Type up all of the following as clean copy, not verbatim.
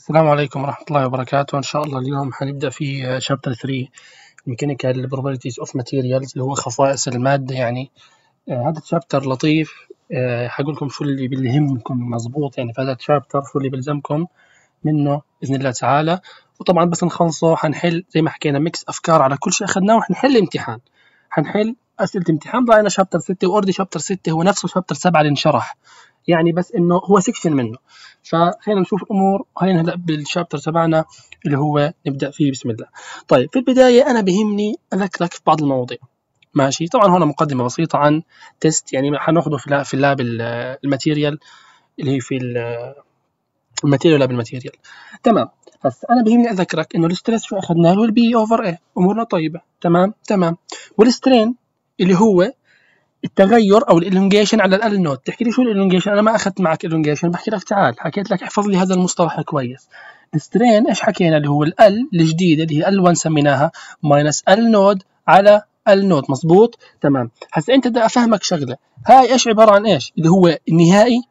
السلام عليكم ورحمة الله وبركاته. إن شاء الله اليوم حنبدأ في شابتر 3 Mechanical Properties of Materials اللي هو خصائص المادة يعني. هذا الشابتر لطيف. حقول لكم شو اللي بيهمكم مظبوط يعني في هذا الشابتر، شو اللي بيلزمكم منه بإذن الله تعالى. وطبعا بس نخلصه حنحل زي ما حكينا ميكس أفكار على كل شيء أخذناه، وحنحل امتحان، حنحل أسئلة امتحان. ضاينا شابتر 6 وأوردي شابتر 6 هو نفسه شابتر 7 اللي انشرح يعني، بس إنه هو سكشن منه. فخلينا نشوف الأمور، خلينا نبدأ بالشابتر تبعنا اللي هو نبدأ فيه. بسم الله. طيب في البداية أنا بهمني أذكرك في بعض المواضيع، ماشي؟ طبعا هنا مقدمة بسيطة عن تيست يعني حناخده في اللاب الماتيريال اللي هي في الماتيريال لاب الماتيريال. تمام. بس أنا بهمني أذكرك إنه الستريس شو أخذناه له البي أوفر إيه، أمورنا طيبة. تمام. والسترين اللي هو التغير او الالونجيشن على ال نوت. تحكي لي شو الالونجيشن؟ انا ما اخذت معك الونجيشن، بحكي لك تعال حكيت لك احفظ لي هذا المصطلح كويس. السترين ايش حكينا اللي هو ال الجديده اللي هي ال1 سميناها ماينس ال نود على ال نوت، مزبوط؟ تمام. هسه انت بدي افهمك شغله، هاي ايش عباره عن ايش؟ اللي هو النهائي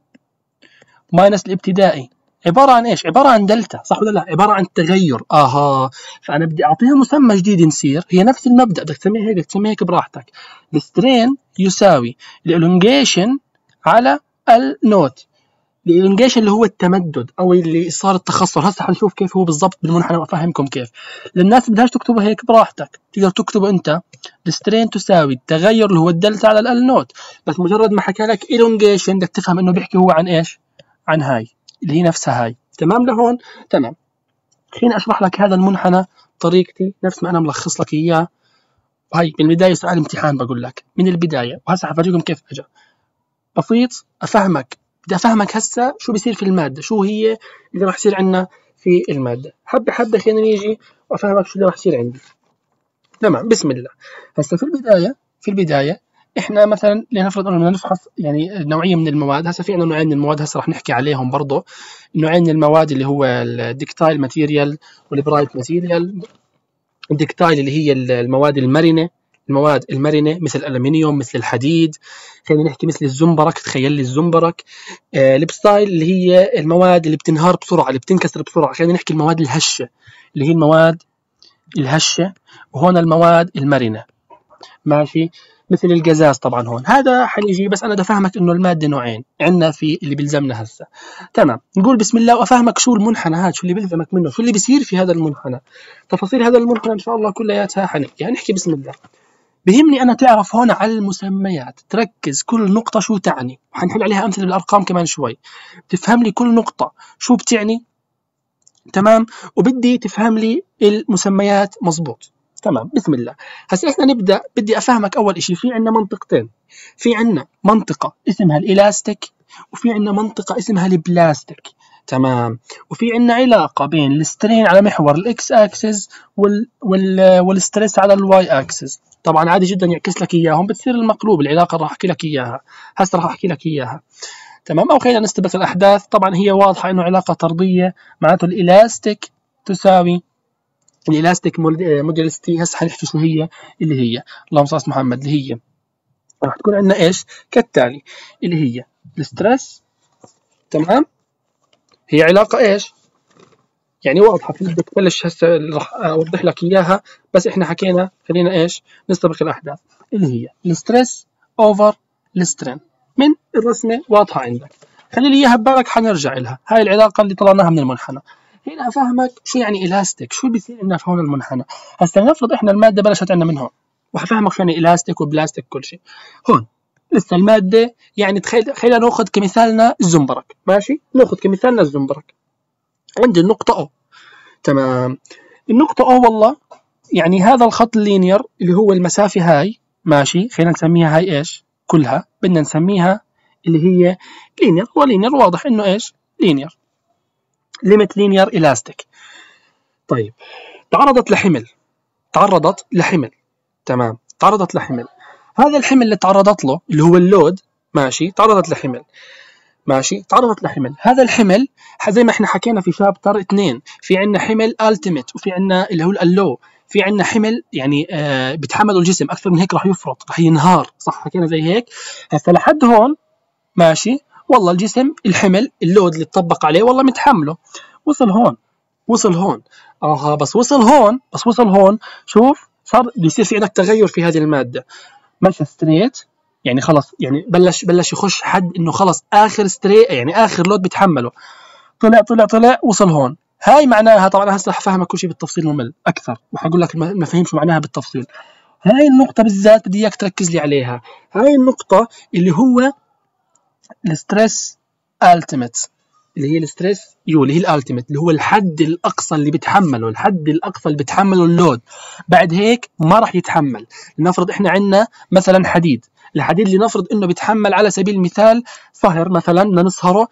ماينس الابتدائي، عباره عن ايش؟ عباره عن دلتا، صح ولا لا؟ عباره عن تغير. فانا بدي اعطيها مسمى جديد نصير هي نفس المبدا، بدك تسميها هيك بدك تسميها هيك براحتك. السترين يساوي الالونجيشن على النوت. الالونجيشن اللي هو التمدد او اللي صار التخصر. هسه حنشوف كيف هو بالضبط بالمنحنى وافهمكم كيف. للناس بدهاش تكتبها هيك براحتك، تقدر تكتبه انت. السترين تساوي التغير اللي هو الدلتا على ال نوت، بس مجرد ما حكى لك الونجيشن بدك تفهم انه بيحكي هو عن ايش؟ عن هاي اللي هي نفسها هاي. تمام لهون؟ تمام. خليني اشرح لك هذا المنحنى طريقتي نفس ما انا ملخص لك اياه. هاي من البدايه سؤال امتحان بقول لك من البدايه، وهسه حفرجيكم كيف اجى. بسيط افهمك، بدي افهمك هسه شو بيصير في الماده، شو هي اللي راح يصير عندنا في الماده. حبه حبه خلينا نيجي وافهمك شو اللي راح يصير عندي. تمام. بسم الله. هسه في البدايه احنا مثلا لنفرض انه بدنا نفحص يعني نوعيه من المواد. هسه في عندنا نوعين من المواد هسه رح نحكي عليهم برضه. نوعين من المواد اللي هو الدكتايل ماتيريال والبرايت ماتيريال. الدكتايل اللي هي المواد المرنه مثل الالمنيوم مثل الحديد، خلينا نحكي مثل الزنبرك، تخيل لي الزنبرك. البستايل اللي هي المواد اللي بتنهار بسرعه اللي بتنكسر بسرعه، خلينا نحكي المواد الهشه اللي هي المواد الهشه، وهون المواد المرنه، ماشي؟ مثل القزاز طبعا. هون هذا حنيجي، بس انا بدي افهمك انه الماده نوعين عندنا في اللي بيلزمنا هسه. تمام. نقول بسم الله وافهمك شو المنحنى هذا، شو اللي بيلزمك منه، شو اللي بيصير في هذا المنحنى. تفاصيل هذا المنحنى ان شاء الله كلياتها حنحكي بسم الله. بهمني انا تعرف هون على المسميات، تركز كل نقطه شو تعني، وحنحل عليها امثله بالارقام كمان شوي. تفهم لي كل نقطه شو بتعني. تمام. وبدي تفهم لي المسميات مزبوط. تمام. بسم الله. هسه احنا نبدا. بدي افهمك اول شيء في عندنا منطقتين. في عندنا منطقه اسمها الالاستيك، وفي عندنا منطقه اسمها البلاستيك. تمام. وفي عندنا علاقه بين السترين على محور الاكس اكسس والستريس على الواي اكسس. طبعا عادي جدا يعكس لك اياهم، بتصير المقلوب العلاقه راح احكي لك اياها. هسه راح احكي لك اياها. تمام. او خلينا نستبق الاحداث. طبعا هي واضحه انه علاقه طرديه، معناته الالاستيك تساوي الالاستيك موديلستي. هسه حنحكي شو هي اللي هي، اللهم صل على محمد، اللي هي راح تكون عندنا ايش كالتالي، اللي هي الستريس. تمام. هي علاقه ايش يعني واضحه، في بدك تبلش هسه راح اوضح لك اياها، بس احنا حكينا خلينا ايش نستبق الاحداث. اللي هي الستريس اوفر السترين، من الرسمه واضحه عندك، خلي لي اياها ببالك حنرجع لها. هاي العلاقه اللي طلعناها من المنحنى. هنا افهمك شو يعني الاستيك، شو بيصير لنا في هون المنحنى. هسه نفرض احنا الماده بلشت عندنا من هون، وحفهمك شو يعني الاستيك وبلاستيك كل شيء. هون لسه الماده يعني خلينا ناخذ كمثالنا الزنبرك، ماشي؟ ناخذ كمثالنا الزنبرك. عندي النقطه او. تمام. النقطه او والله يعني هذا الخط اللينير اللي هو المسافه هاي، ماشي؟ خلينا نسميها هاي ايش كلها، بدنا نسميها اللي هي لينير. هو لينير واضح انه ايش لينير، ليميت لينير الاستيك. طيب تعرضت لحمل. تمام. تعرضت لحمل. هذا الحمل اللي تعرضت له اللي هو اللود، ماشي؟ تعرضت لحمل، ماشي؟ تعرضت لحمل. هذا الحمل زي ما احنا حكينا في شابتر 2، في عندنا حمل التيميت، وفي عندنا اللي هو اللو، في عندنا حمل يعني بتحمله الجسم اكثر من هيك راح يفرط، راح ينهار، صح؟ حكينا زي هيك. هسه لحد هون ماشي، والله الجسم الحمل اللود اللي تطبق عليه والله متحمله. وصل هون. بس وصل هون شوف صار بيصير في عندك تغير في هذه المادة، مشى ستريت يعني خلص، يعني بلش يخش حد انه خلص اخر ستريت، يعني اخر لود بيتحمله، طلع وصل هون. هاي معناها طبعا هسه حفهمك كل شيء بالتفصيل ممل اكثر، وحقول لك المفاهيم شو معناها بالتفصيل. هاي النقطة بالذات بدي اياك تركز لي عليها، هاي النقطة اللي هو الستريس التيميت، اللي هي الستريس اللي هي الالتيميت، اللي هو الحد الاقصى اللي بيتحمله اللود. بعد هيك ما راح يتحمل. لنفرض احنا عندنا مثلا حديد، الحديد اللي نفرض انه بيتحمل على سبيل المثال صهر مثلا، بدنا نصهره،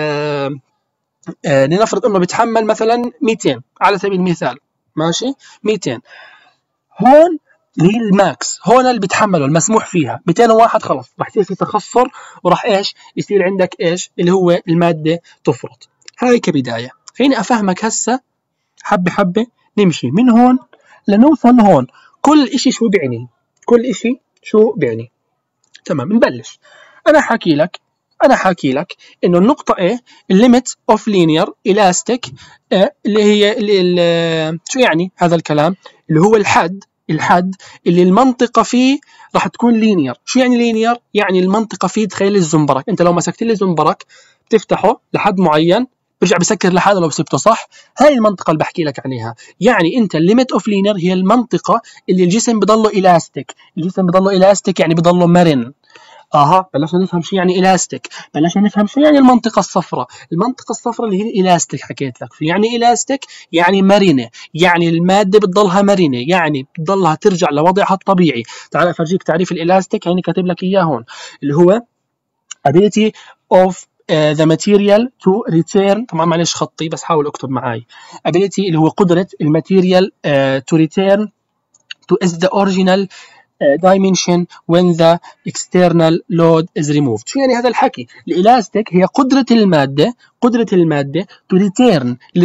لنفرض انه بيتحمل مثلا 200 على سبيل المثال، ماشي 200. هون اللي هي الماكس، هون اللي بيتحمله المسموح فيها 201 خلص راح يصير في تخثر، وراح ايش يصير عندك ايش اللي هو الماده تفرط. هاي كبدايه. خليني افهمك هسه حبه حبه، نمشي من هون لنوصل لهون. كل اشي شو بيعني، تمام. نبلش. انا حاكي لك انه النقطه ايه الليميت اوف لينير الاستيك، اللي هي شو يعني هذا الكلام، اللي هو الحد اللي المنطقه فيه راح تكون لينير. شو يعني لينير؟ يعني المنطقه فيه، تخيل الزنبرك، انت لو مسكت لي زنبرك بتفتحه لحد معين برجع بسكر لحاله لو سبته، صح؟ هاي المنطقه اللي بحكي لك عليها. يعني انت الليميت اوف لينير هي المنطقه اللي الجسم بضله الاستيك، يعني بضله مرن. بلشنا نفهم شو يعني الاستيك، بلشنا نفهم شو يعني المنطقه الصفراء اللي هي الالاستيك. حكيت لك شو يعني الاستيك، يعني مرنه، يعني الماده بتضلها مرنه، يعني بتضلها ترجع لوضعها الطبيعي. تعال افرجيك تعريف الالاستيك، يعني كاتب لك اياه هون، اللي هو ability of the material to return. طبعا معلش خطي بس حاول اكتب معي. ability اللي هو قدره الماتيريال to return to the original dimension when the external load is removed. شو يعني هذا الحكي؟ الإلاستيك هي قدرة المادة to return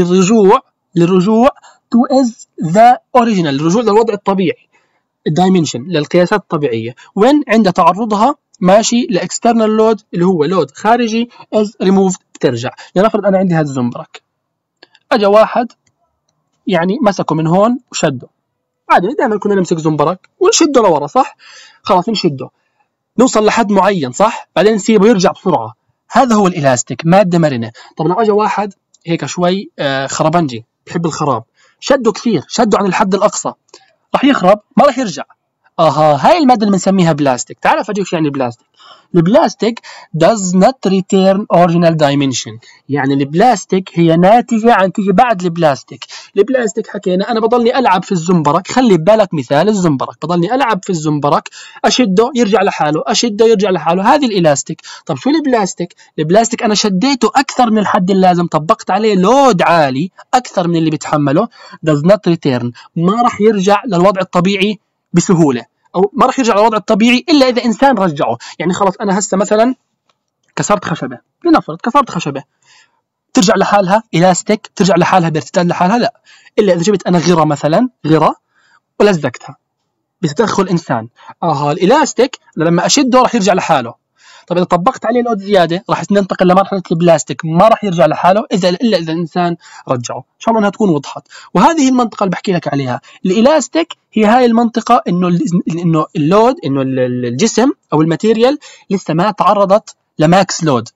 للرجوع to as the original، الرجوع للوضع الطبيعي، الدايمنشن للقياسات الطبيعية، when عند تعرضها ماشي لاكسترنال لود اللي هو لود خارجي as removed بترجع. لنفرض أنا عندي هذا الزنبرك، أجا واحد يعني مسكه من هون وشده، عادي دائما كنا نمسك زنبرك ونشده لورا، صح؟ خلاص نشده نوصل لحد معين، صح؟ بعدين نسيبه يرجع بسرعه. هذا هو الالاستيك، ماده مرنه. طب لو اجى واحد هيك شوي خربنجي بحب الخراب، شده كثير، شده عن الحد الاقصى، راح يخرب ما راح يرجع. هاي الماده اللي بنسميها بلاستيك. تعال افرجيك شو يعني البلاستيك. البلاستيك does not return original dimension، يعني البلاستيك هي ناتجة عن تيجي بعد البلاستيك حكينا أنا بضلني ألعب في الزنبرك، خلي ببالك مثال الزنبرك، بضلني ألعب في الزنبرك، أشده يرجع لحاله، هذه الإلاستيك. طب شو البلاستيك أنا شديته أكثر من الحد اللازم، طبقت عليه لود عالي أكثر من اللي بيتحمله، does not return، ما راح يرجع للوضع الطبيعي بسهولة، أو ما راح يرجع للوضع الطبيعي إلا إذا إنسان رجعه. يعني خلاص أنا هسه مثلا كسرت خشبة، لنفرض كسرت خشبة، ترجع لحالها إلاستيك، ترجع لحالها بارتداد لحالها؟ لا، إلا إذا جبت أنا غرة مثلا، ولزقتها بتدخل إنسان. الإلاستيك لما أشده راح يرجع لحاله. طب إذا طبقت عليه لود زيادة راح ننتقل لمرحلة البلاستيك، ما راح يرجع لحاله إلا إذا الإنسان رجعه. إن شاء الله أنها تكون وضحت. وهذه المنطقة اللي بحكي لك عليها، الإلاستيك هي هاي المنطقة إنه اللود، إنه الجسم أو الماتيريال لسه ما تعرضت لماكس لود،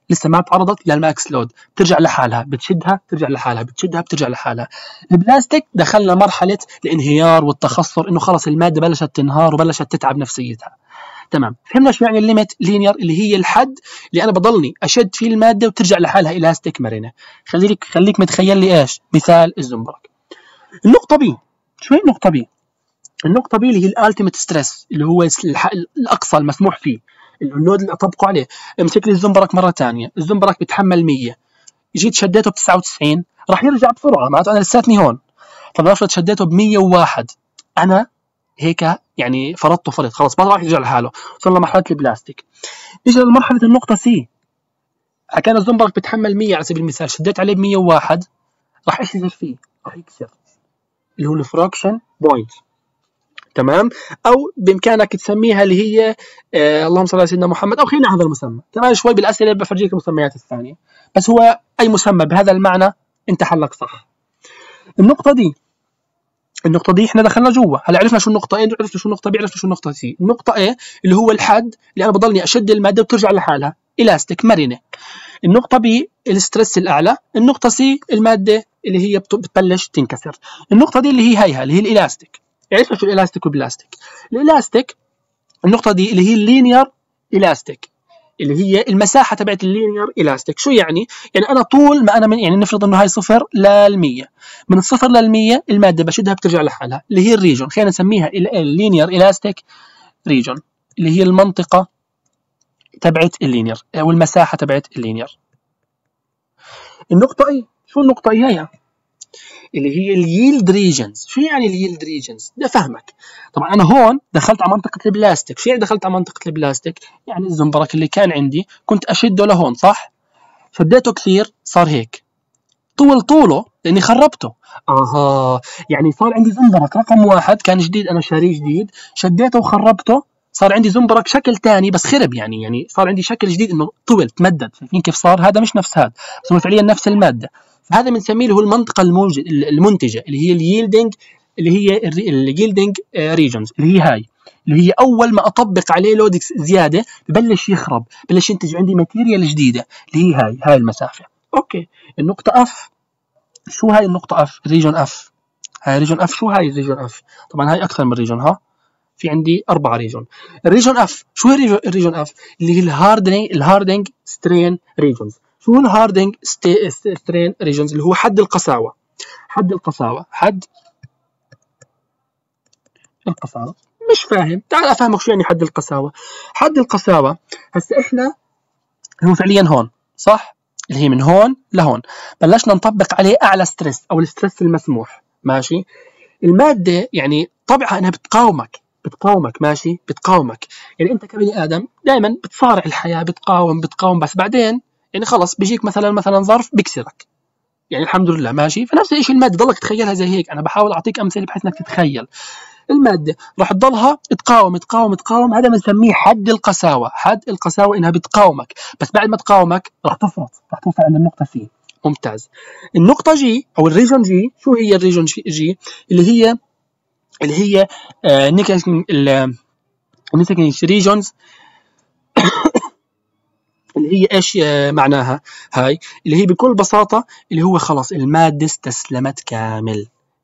ترجع لحالها، بتشدها ترجع لحالها، بترجع لحالها. البلاستيك دخلنا مرحلة الانهيار والتخثر، إنه خلص المادة بلشت تنهار وبلشت تتعب نفسيتها. تمام، فهمنا شو يعني الليميت لينير، اللي هي الحد اللي انا بضلني اشد فيه الماده وترجع لحالها الاستيك مرنه. خليك متخيل لي ايش مثال الزنبرك. النقطه بي، شو هي النقطه بي؟ النقطه بي اللي هي الالتيميت ستريس، اللي هو الاقصى المسموح فيه، اللود اللي اطبقه عليه. امسك لي الزنبرك مره ثانيه، الزنبرك بيتحمل 100، جيت شديته ب 99 راح يرجع بسرعه، معناته انا لساتني هون. طب افرض شديته ب 101، انا هيك يعني فرض خلاص ما راح يرجع لحاله، وصلنا لمرحله البلاستيك. نيجي لمرحله النقطه سي، حكينا الزنبرك بتحمل 100 على سبيل المثال، شديت عليه ب 101 راح ايش يصير فيه؟ راح يكسر، اللي هو الفراكشن بوينت. تمام، او بامكانك تسميها اللي هي اللهم صل على سيدنا محمد، او خلينا هذا المسمى. تمام، شوي بالاسئله بفرجيك المسميات الثانيه، بس هو اي مسمى بهذا المعنى انت حلك صح. النقطة دي احنا دخلنا جوا، هلا عرفنا شو النقطة A، عرفنا شو النقطة B، عرفنا شو النقطة C. النقطة A اللي هو الحد اللي انا بضلني اشد المادة وترجع لحالها، الاستيك مرنة. النقطة B الستريس الأعلى. النقطة C المادة اللي هي بتبلش تنكسر. النقطة دي اللي هي هيها اللي هي الإلاستيك. عرفنا شو الإلاستيك والبلاستيك. الإلاستيك النقطة دي اللي هي اللينير إلاستيك، اللي هي المساحة تبعت اللينير إلاستيك. شو يعني؟ يعني أنا طول ما أنا من يعني نفرض إنه هاي 0 ل100، من الصفر ل100 المادة بشدها بترجع لحالها اللي هي الريجون، خلينا نسميها اللينير إلاستيك ريجون، اللي هي المنطقة تبعت اللينير أو المساحة تبعت اللينير. النقطة اي شو النقطة اي هي؟ اللي هي اليلد ريجنز. شو يعني اليلد ريجنز؟ بدي افهمك. طبعا انا هون دخلت على منطقة البلاستيك. شو يعني دخلت على منطقة البلاستيك؟ يعني الزنبرك اللي كان عندي كنت اشده لهون صح؟ شديته كثير صار هيك. طوله لاني خربته. يعني صار عندي زنبرك رقم 1 كان جديد، انا شاريه جديد، شديته وخربته، صار عندي زنبرك شكل ثاني بس خرب، يعني صار عندي شكل جديد انه طول تمدد. شايفين كيف صار؟ هذا مش نفس هذا، بس هو فعليا نفس الماده. هذا بنسميه اللي هو المنطقه المنتجه اللي هي اليلدنج، اللي هي اليلدنج ريجنز، اللي هي هاي اللي هي اول ما اطبق عليه لود زياده ببلش يخرب، ببلش ينتج عندي ماتيريال جديده اللي هي هاي المسافه. اوكي. النقطه اف. شو هاي النقطه اف؟ ريجون اف. هاي ريجون اف. شو هاي ريجون اف؟ طبعا هاي اكثر من ريجون، في عندي 4 ريجون. الريجون اف. شو هي الريجون اف؟ اللي هي الهاردنج سترين ريجونز. شو الهاردنج سترين ريجونز؟ اللي هو حد القساوة. حد القساوة. مش فاهم؟ تعال افهمك شو يعني حد القساوة. حد القساوة هسه احنا هو فعليا هون صح؟ اللي هي من هون لهون بلشنا نطبق عليه اعلى ستريس او الستريس المسموح. ماشي. المادة يعني طبعها انها بتقاومك ماشي، بتقاومك. يعني انت كبني ادم دائما بتصارع الحياه، بتقاوم بس بعدين يعني خلص بيجيك مثلا ظرف بكسرك، يعني الحمد لله ماشي. فنفس الشيء الماده ضلك تخيلها زي هيك، انا بحاول اعطيك امثله بحيث انك تتخيل. الماده راح تضلها تقاوم. هذا بنسميه حد القساوه. حد القساوه انها بتقاومك، بس بعد ما تقاومك راح تفرط، راح توصل عند النقطه سي. ممتاز. النقطه جي او الريجون جي. شو هي الريجون جي؟ اللي هي نيكلس ريجونز، اللي هي ايش معناها؟ هاي اللي هي بكل بساطة اللي هو خلاص المادة استسلمت كامل.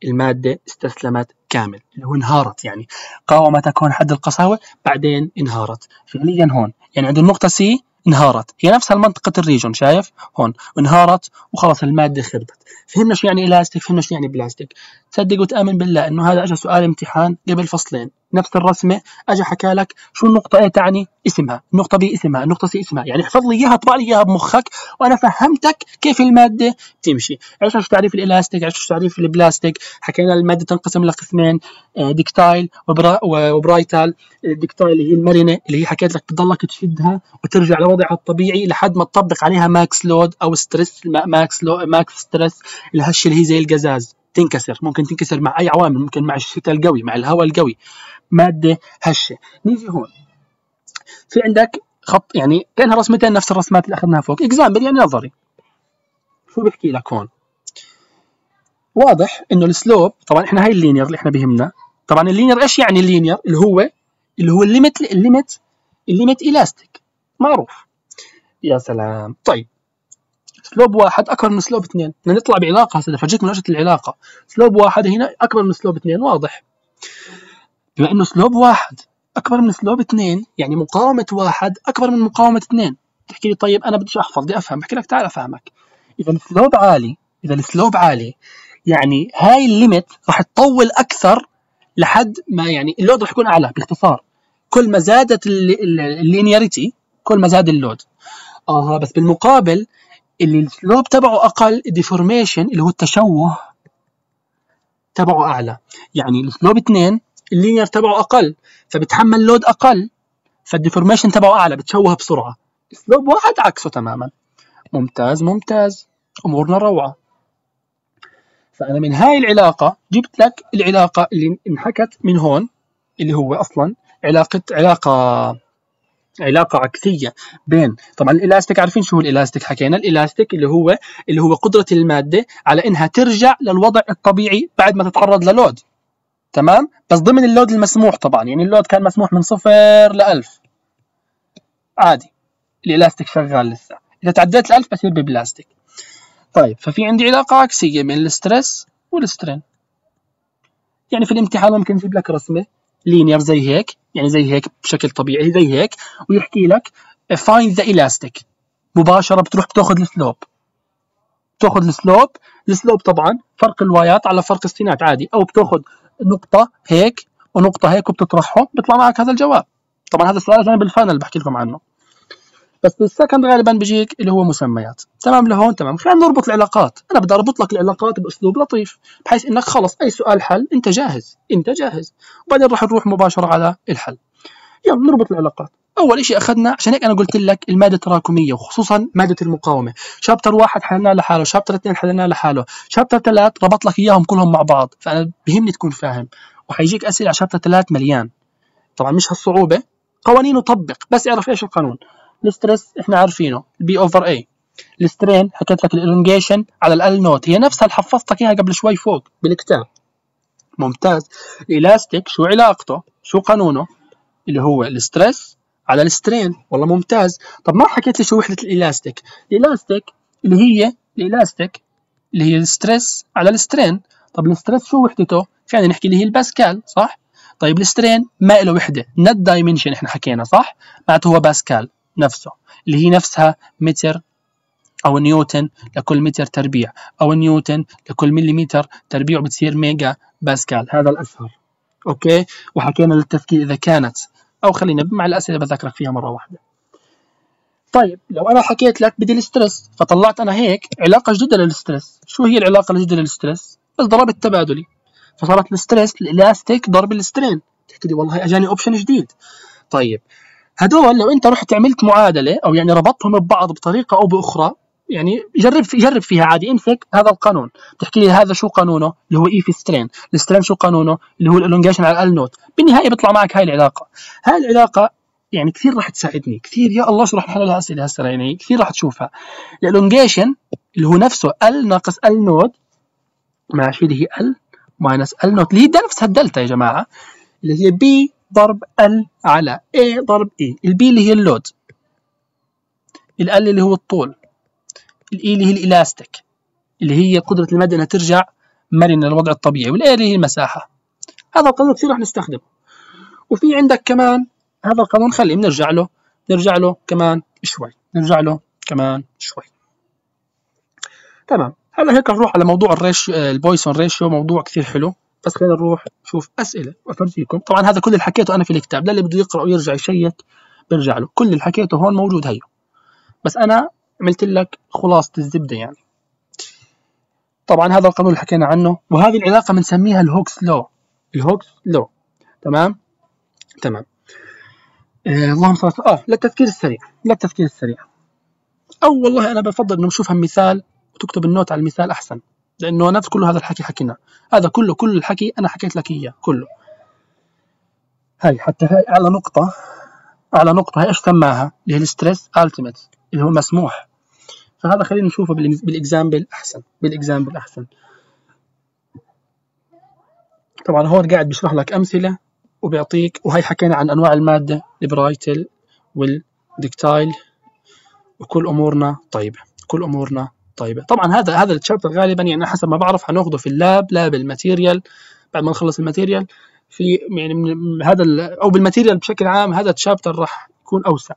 اللي هو انهارت، يعني قاومت تكون حد القساوة بعدين انهارت فعليا هون. يعني عند النقطة سي انهارت، هي نفسها منطقة الريجون، شايف هون انهارت وخلص المادة خربت. فهمنا شو يعني الاستيك، فهمنا شو يعني بلاستيك. تصدق وتآمن بالله انه هذا اجى سؤال امتحان قبل فصلين نفس الرسمة، اجى حكى لك شو النقطة A تعني اسمها، النقطة B اسمها، النقطة C اسمها، يعني احفظ لي اياها، اطبع لي اياها بمخك وانا فهمتك كيف المادة تمشي. عرفنا شو تعريف الالاستيك، عرفنا شو تعريف البلاستيك، حكينا المادة تنقسم لقسمين، ديكتايل وبرايتال. الديكتايل اللي هي المرنة، اللي هي حكيت لك بتضلك تشدها وترجع لوضعها الطبيعي لحد ما تطبق عليها ماكس لود او ستريس، ماكس ستريس، الهش اللي هي زي القزاز تنكسر، ممكن تنكسر مع اي عوامل، ممكن مع الشتاء القوي، مع الهواء القوي، مادة هشة. نيجي هون في عندك خط، يعني كانها رسمتين نفس الرسمات اللي اخذناها فوق، اكزامبل يعني نظري. شو بحكي لك هون؟ واضح انه السلوب، طبعا احنا هاي اللينير اللي احنا بهمنا. طبعا اللينير ايش يعني اللينير؟ اللي هو الليميت الاستيك، معروف. يا سلام. طيب سلوب واحد اكبر من سلوب اثنين، بدنا نطلع بعلاقه هسه، فرجيك من وجهه العلاقه. سلوب واحد هنا اكبر من سلوب اثنين، واضح. بما انه سلوب واحد اكبر من سلوب اثنين، يعني مقاومه واحد اكبر من مقاومه اثنين. تحكي لي طيب انا بديش احفظ، بدي افهم. بحكي لك تعال افهمك. اذا السلوب عالي يعني هاي الليمت راح تطول اكثر لحد ما يعني اللود راح يكون اعلى. باختصار كل ما زادت اللينياريتي كل ما زاد اللود. بس بالمقابل اللي السلوب تبعه اقل، ديفورميشن اللي هو التشوه تبعه اعلى. يعني السلوب 2 اللينير تبعه اقل فبتحمل لود اقل، فالديفورميشن تبعه اعلى، بتشوه بسرعه. سلوب 1 عكسه تماما. ممتاز، امورنا روعه. فانا من هاي العلاقه جبت لك العلاقه اللي انحكت من هون، اللي هو اصلا علاقه علاقة عكسية بين، طبعا الالاستيك عارفين شو هو الالاستيك، حكينا الالاستيك اللي هو قدرة المادة على انها ترجع للوضع الطبيعي بعد ما تتعرض للود. تمام، بس ضمن اللود المسموح طبعا، يعني اللود كان مسموح من 0 ل 1000 عادي، الالاستيك شغال لسه، اذا تعديت ال 1000 بصير ببلاستيك. طيب ففي عندي علاقة عكسية بين الستريس والسترين. يعني في الامتحان ممكن يجيب لك رسمة لينير زي هيك، يعني زي هيك بشكل طبيعي زي هيك، ويحكي لك find the elastic، مباشرة بتروح بتاخذ السلوب، السلوب طبعا فرق الوايات على فرق السينات عادي، او بتاخذ نقطة هيك ونقطة هيك وبتطرحهم بيطلع معك هذا الجواب. طبعا هذا السؤال انا بالفاينل بحكي لكم عنه، بس بالسكند غالبا بيجيك اللي هو مسميات. تمام لهون تمام. خلينا نربط العلاقات، انا بدي اربط لك العلاقات باسلوب لطيف بحيث انك خلص اي سؤال حل انت جاهز، وبعدين راح نروح مباشره على الحل. يلا نربط العلاقات. اول شيء اخذنا، عشان هيك انا قلت لك الماده التراكميه وخصوصا ماده المقاومه، شابتر 1 حلناه لحاله، شابتر 2 حلناه لحاله، شابتر 3 ربط لك اياهم كلهم مع بعض، فانا بهمني تكون فاهم، وحيجيك اسئله على شابتر 3 مليان. طبعا مش هالصعوبه، قوانين وطبق، بس اعرف ايش القانون. الستريس احنا عارفينه بي اوفر اي، السترين حكيت لك الالونجيشن على ال نوت، هي نفسها اللي حفظتك اياها قبل شوي فوق بالكتاب. ممتاز. الالاستيك شو علاقته، شو قانونه، اللي هو الستريس على السترين. والله ممتاز. طب ما حكيت لي شو وحده الالاستيك؟ الالاستيك اللي هي الستريس على السترين. طب الستريس شو وحدته؟ خلينا نحكي اللي هي الباسكال، صح؟ طيب السترين ما له وحده، نت دايمنشن احنا حكينا صح؟ معناته هو باسكال نفسه، اللي هي نفسها متر او نيوتن لكل متر تربيع، او نيوتن لكل مليمتر تربيع بتصير ميجا باسكال، هذا الاشهر. اوكي، وحكينا للتفكير اذا كانت، او خلينا مع الاسئله بذكرك فيها مره واحده. طيب لو انا حكيت لك بدي الستريس، فطلعت انا هيك علاقه جديده للستريس. شو هي العلاقه الجديده للستريس؟ بس ضربت تبادلي، فصارت الستريس الالاستيك ضرب السترين. تحكي لي والله اجاني اوبشن جديد. طيب هدول لو انت رحت عملت معادله او يعني ربطتهم ببعض بطريقه او باخرى، يعني جرب فيها عادي، امسك هذا القانون بتحكي لي هذا شو قانونه، اللي هو اي في سترين، السترين شو قانونه، اللي هو الالونجيشن على ال نوت. بالنهايه بيطلع معك هاي العلاقه يعني كثير راح تساعدني كثير. يا الله شو راح نحل لها اسئله هسه، يعني كثير راح تشوفها. الالونجيشن اللي هو نفسه ال ناقص ال نوت، ماشي، اللي هي ال ماينس ال نوت، اللي هي نفسها الدلتا يا جماعه، اللي هي بي ضرب ال على A ضرب E. البي اللي هي اللود، ال اللي هو الطول، الاي اللي هي الالاستيك اللي هي قدره الماده انها ترجع مرنه للوضع الطبيعي، والاي اللي هي المساحه. هذا القانون كثير راح نستخدمه. وفي عندك كمان هذا القانون، خليه نرجع له كمان شوي. تمام. هلا هيك نروح على موضوع البويسون ريشيو، موضوع كثير حلو. بس خلينا نروح نشوف اسئله وافرجيكم. طبعا هذا كل اللي حكيته انا في الكتاب، للي بده يقرا ويرجع يشيك برجع له، كل اللي حكيته هون موجود هيو، بس انا عملت لك خلاصة الزبدة يعني. طبعا هذا القانون اللي حكينا عنه، وهذه العلاقة بنسميها الهوكس لو. تمام. اللهم صل للتفكير السريع. او والله انا بفضل انه نشوفها مثال وتكتب النوت على المثال احسن، لانه نفس كل هذا الحكي حكينا، هذا كل الحكي انا حكيت لك اياه كله. هاي حتى هاي اعلى نقطة هاي ايش سماها؟ اللي هي الستريس التيميت، اللي هو المسموح. فهذا خلينا نشوفه بالاكزامبل احسن. طبعا هون قاعد بيشرح لك امثله وبيعطيك، وهي حكينا عن انواع الماده، البرايتل والديكتايل، وكل امورنا طيبه. طبعا هذا التشابتر غالبا يعني حسب ما بعرف حناخذه في لاب الماتيريال، بعد ما نخلص الماتيريال في يعني من هذا او بالماتيريال بشكل عام. هذا التشابتر راح يكون اوسع.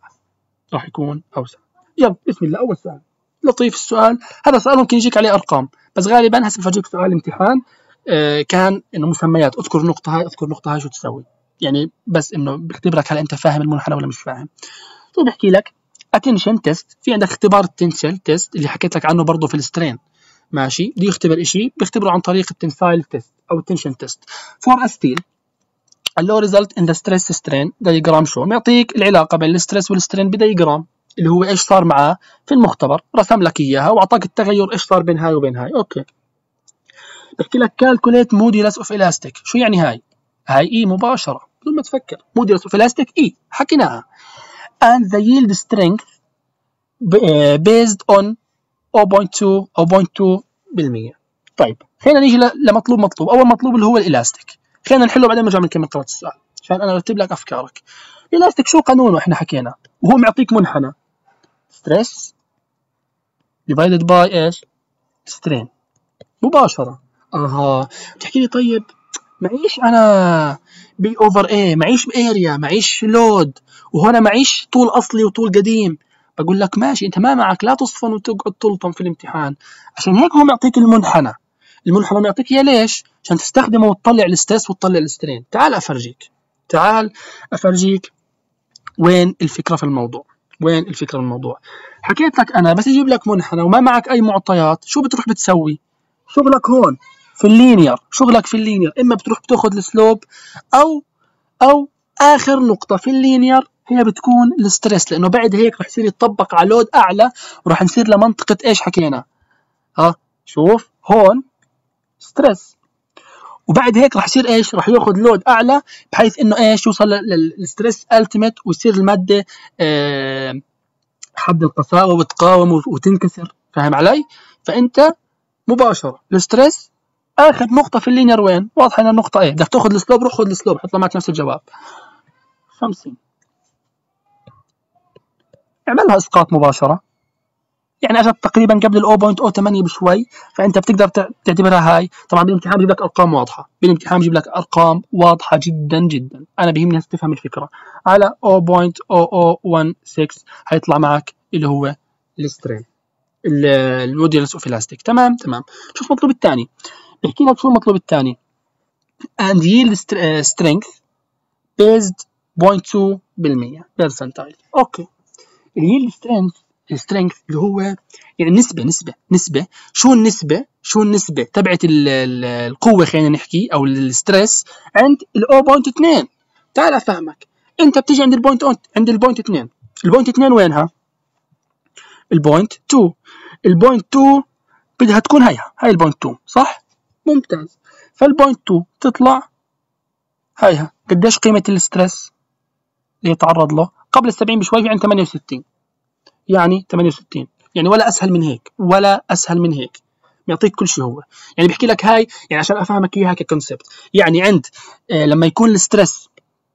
يلا بسم الله. اول سؤال لطيف. السؤال هذا سؤال ممكن يجيك عليه ارقام، بس غالبا هسه بفرجيك سؤال امتحان كان انه مسميات، اذكر نقطه هاي شو تسوي، يعني بس انه بيختبرك هل انت فاهم المنحنى ولا مش فاهم. تو بحكي لك اتنشن تيست، في عندك اختبار التنشن تيست اللي حكيت لك عنه برضه في السترين، ماشي. بده يختبر شيء بيختبره عن طريق التنسايل تيست او التنشن تيست. فور ستيل اللو ريزلت ان ذا ستريس سترين دايجرام شو، معطيك العلاقه بين الستريس والسترين بدايجرام، اللي هو ايش صار معاه في المختبر، رسم لك اياها واعطاك التغير ايش صار بين هاي وبين هاي. اوكي، بحكي لك كالكوليت موديلس اوف الاستيك. شو يعني هاي اي مباشره بدون ما تفكر، موديلس اوف الاستيك اي حكيناها. and the yield strength based on 0.2 أو 0.2%. طيب خلينا نيجي مطلوب أول مطلوب اللي هو الإلاستيك. خلينا نحله بعدين نرجع نكمل قراءة السؤال عشان أنا أرتب لك أفكارك. الإلاستيك شو قانونه؟ إحنا حكينا وهو معطيك منحنى stress divided by إيش؟ strain مباشرة. بتحكي لي طيب معيش أنا بي أوفر إيه، معيش اريا، معيش لود، وهنا معيش طول أصلي وطول قديم. بقول لك ماشي، أنت ما معك لا تصفن وتقعد تلطم في الامتحان، عشان هيك هو معطيك المنحنى معطيك إياه ليش؟ عشان تستخدمه وتطلع الستريس وتطلع السترين. تعال أفرجيك وين الفكرة في الموضوع. حكيت لك أنا بس يجيب لك منحنى وما معك أي معطيات، شو بتروح بتسوي؟ شغلك هون في اللينير، إما بتروح بتاخذ السلوب أو آخر نقطة في اللينير هي بتكون الستريس، لأنه بعد هيك رح يصير يتطبق على لود أعلى ورح نصير لمنطقة إيش حكينا؟ شوف هون ستريس، وبعد هيك رح يصير إيش؟ رح ياخذ لود أعلى بحيث إنه إيش يوصل للستريس ألتيميت ويصير المادة حد القساوة وتقاوم وتنكسر. فاهم علي؟ فأنت مباشرة الستريس آخر نقطة في اللينير وين؟ واضح إن النقطة إيه؟ بدك تاخذ السلوب، روح خذ السلوب، حط معك نفس الجواب 50. اعملها إسقاط مباشرة، يعني أجت تقريبا قبل 0.08 بشوي، فأنت بتقدر تعتبرها هاي. طبعا بالامتحان بجيب لك أرقام واضحة، جدا جدا. أنا بيهمني تفهم الفكرة. على 0.0016 هيطلع معك اللي هو السترين الموديولس اوف الاستيك. تمام. شوف المطلوب الثاني، بحكي لك شو المطلوب الثاني. and yield strength based 0.2% percentile. اوكي، الييلد strength اللي هو يعني نسبة. شو النسبة تبعت القوة، خلينا نحكي، او الستريس عند ال 0.2. تعال افهمك. انت بتيجي عند البوينت 2. البوينت 2 وينها؟ البوينت 2. البوينت 2 بدها تكون هاي البوينت 2، صح؟ ممتاز. فالبوينت 2 تطلع هايها. قديش قيمة الستريس اللي يتعرض له؟ قبل 70 بشوي في عند 68، يعني 68، يعني ولا أسهل من هيك بيعطيك كل شيء هو. يعني بيحكي لك هاي، يعني عشان أفهمك إياها ككونسبت، يعني عند لما يكون الستريس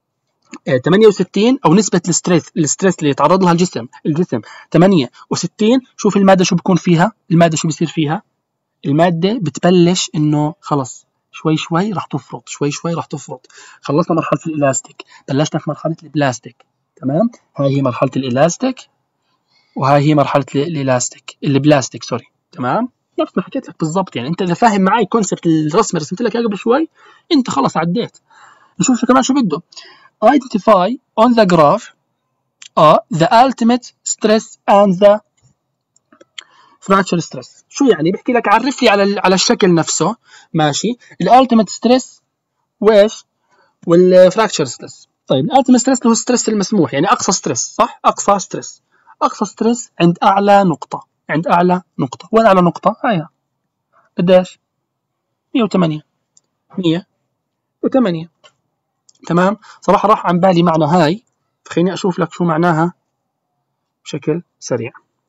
68 أو نسبة الستريس اللي يتعرض لها الجسم 68. شوف المادة شو بيكون فيها، المادة شو بيصير فيها؟ المادة بتبلش إنه خلص شوي راح تفرط، خلصنا مرحلة الإلاستيك، بلشنا في مرحلة البلاستيك. تمام، هاي هي مرحلة الإلاستيك وهاي هي مرحلة البلاستيك سوري. تمام، نفس ما حكيت لك بالضبط. يعني انت اذا فاهم معي كونسبت الرسم رسمت لك اياه قبل شوي، انت خلص عديت. نشوف شو كمان شو بده. identify on the graph the ultimate stress and the fracture stress. شو يعني؟ بحكي لك عرف لي على الشكل نفسه. ماشي، الالتيميت ستريس وايش؟ والفراكشر ستريس. طيب الالتيميت ستريس اللي هو الستريس المسموح، يعني اقصى ستريس، صح؟ اقصى ستريس عند اعلى نقطة. وين اعلى نقطة؟ هاي قديش؟ 108. تمام. صراحة راح عن بالي معنى هاي، خليني اشوف لك شو معناها بشكل سريع.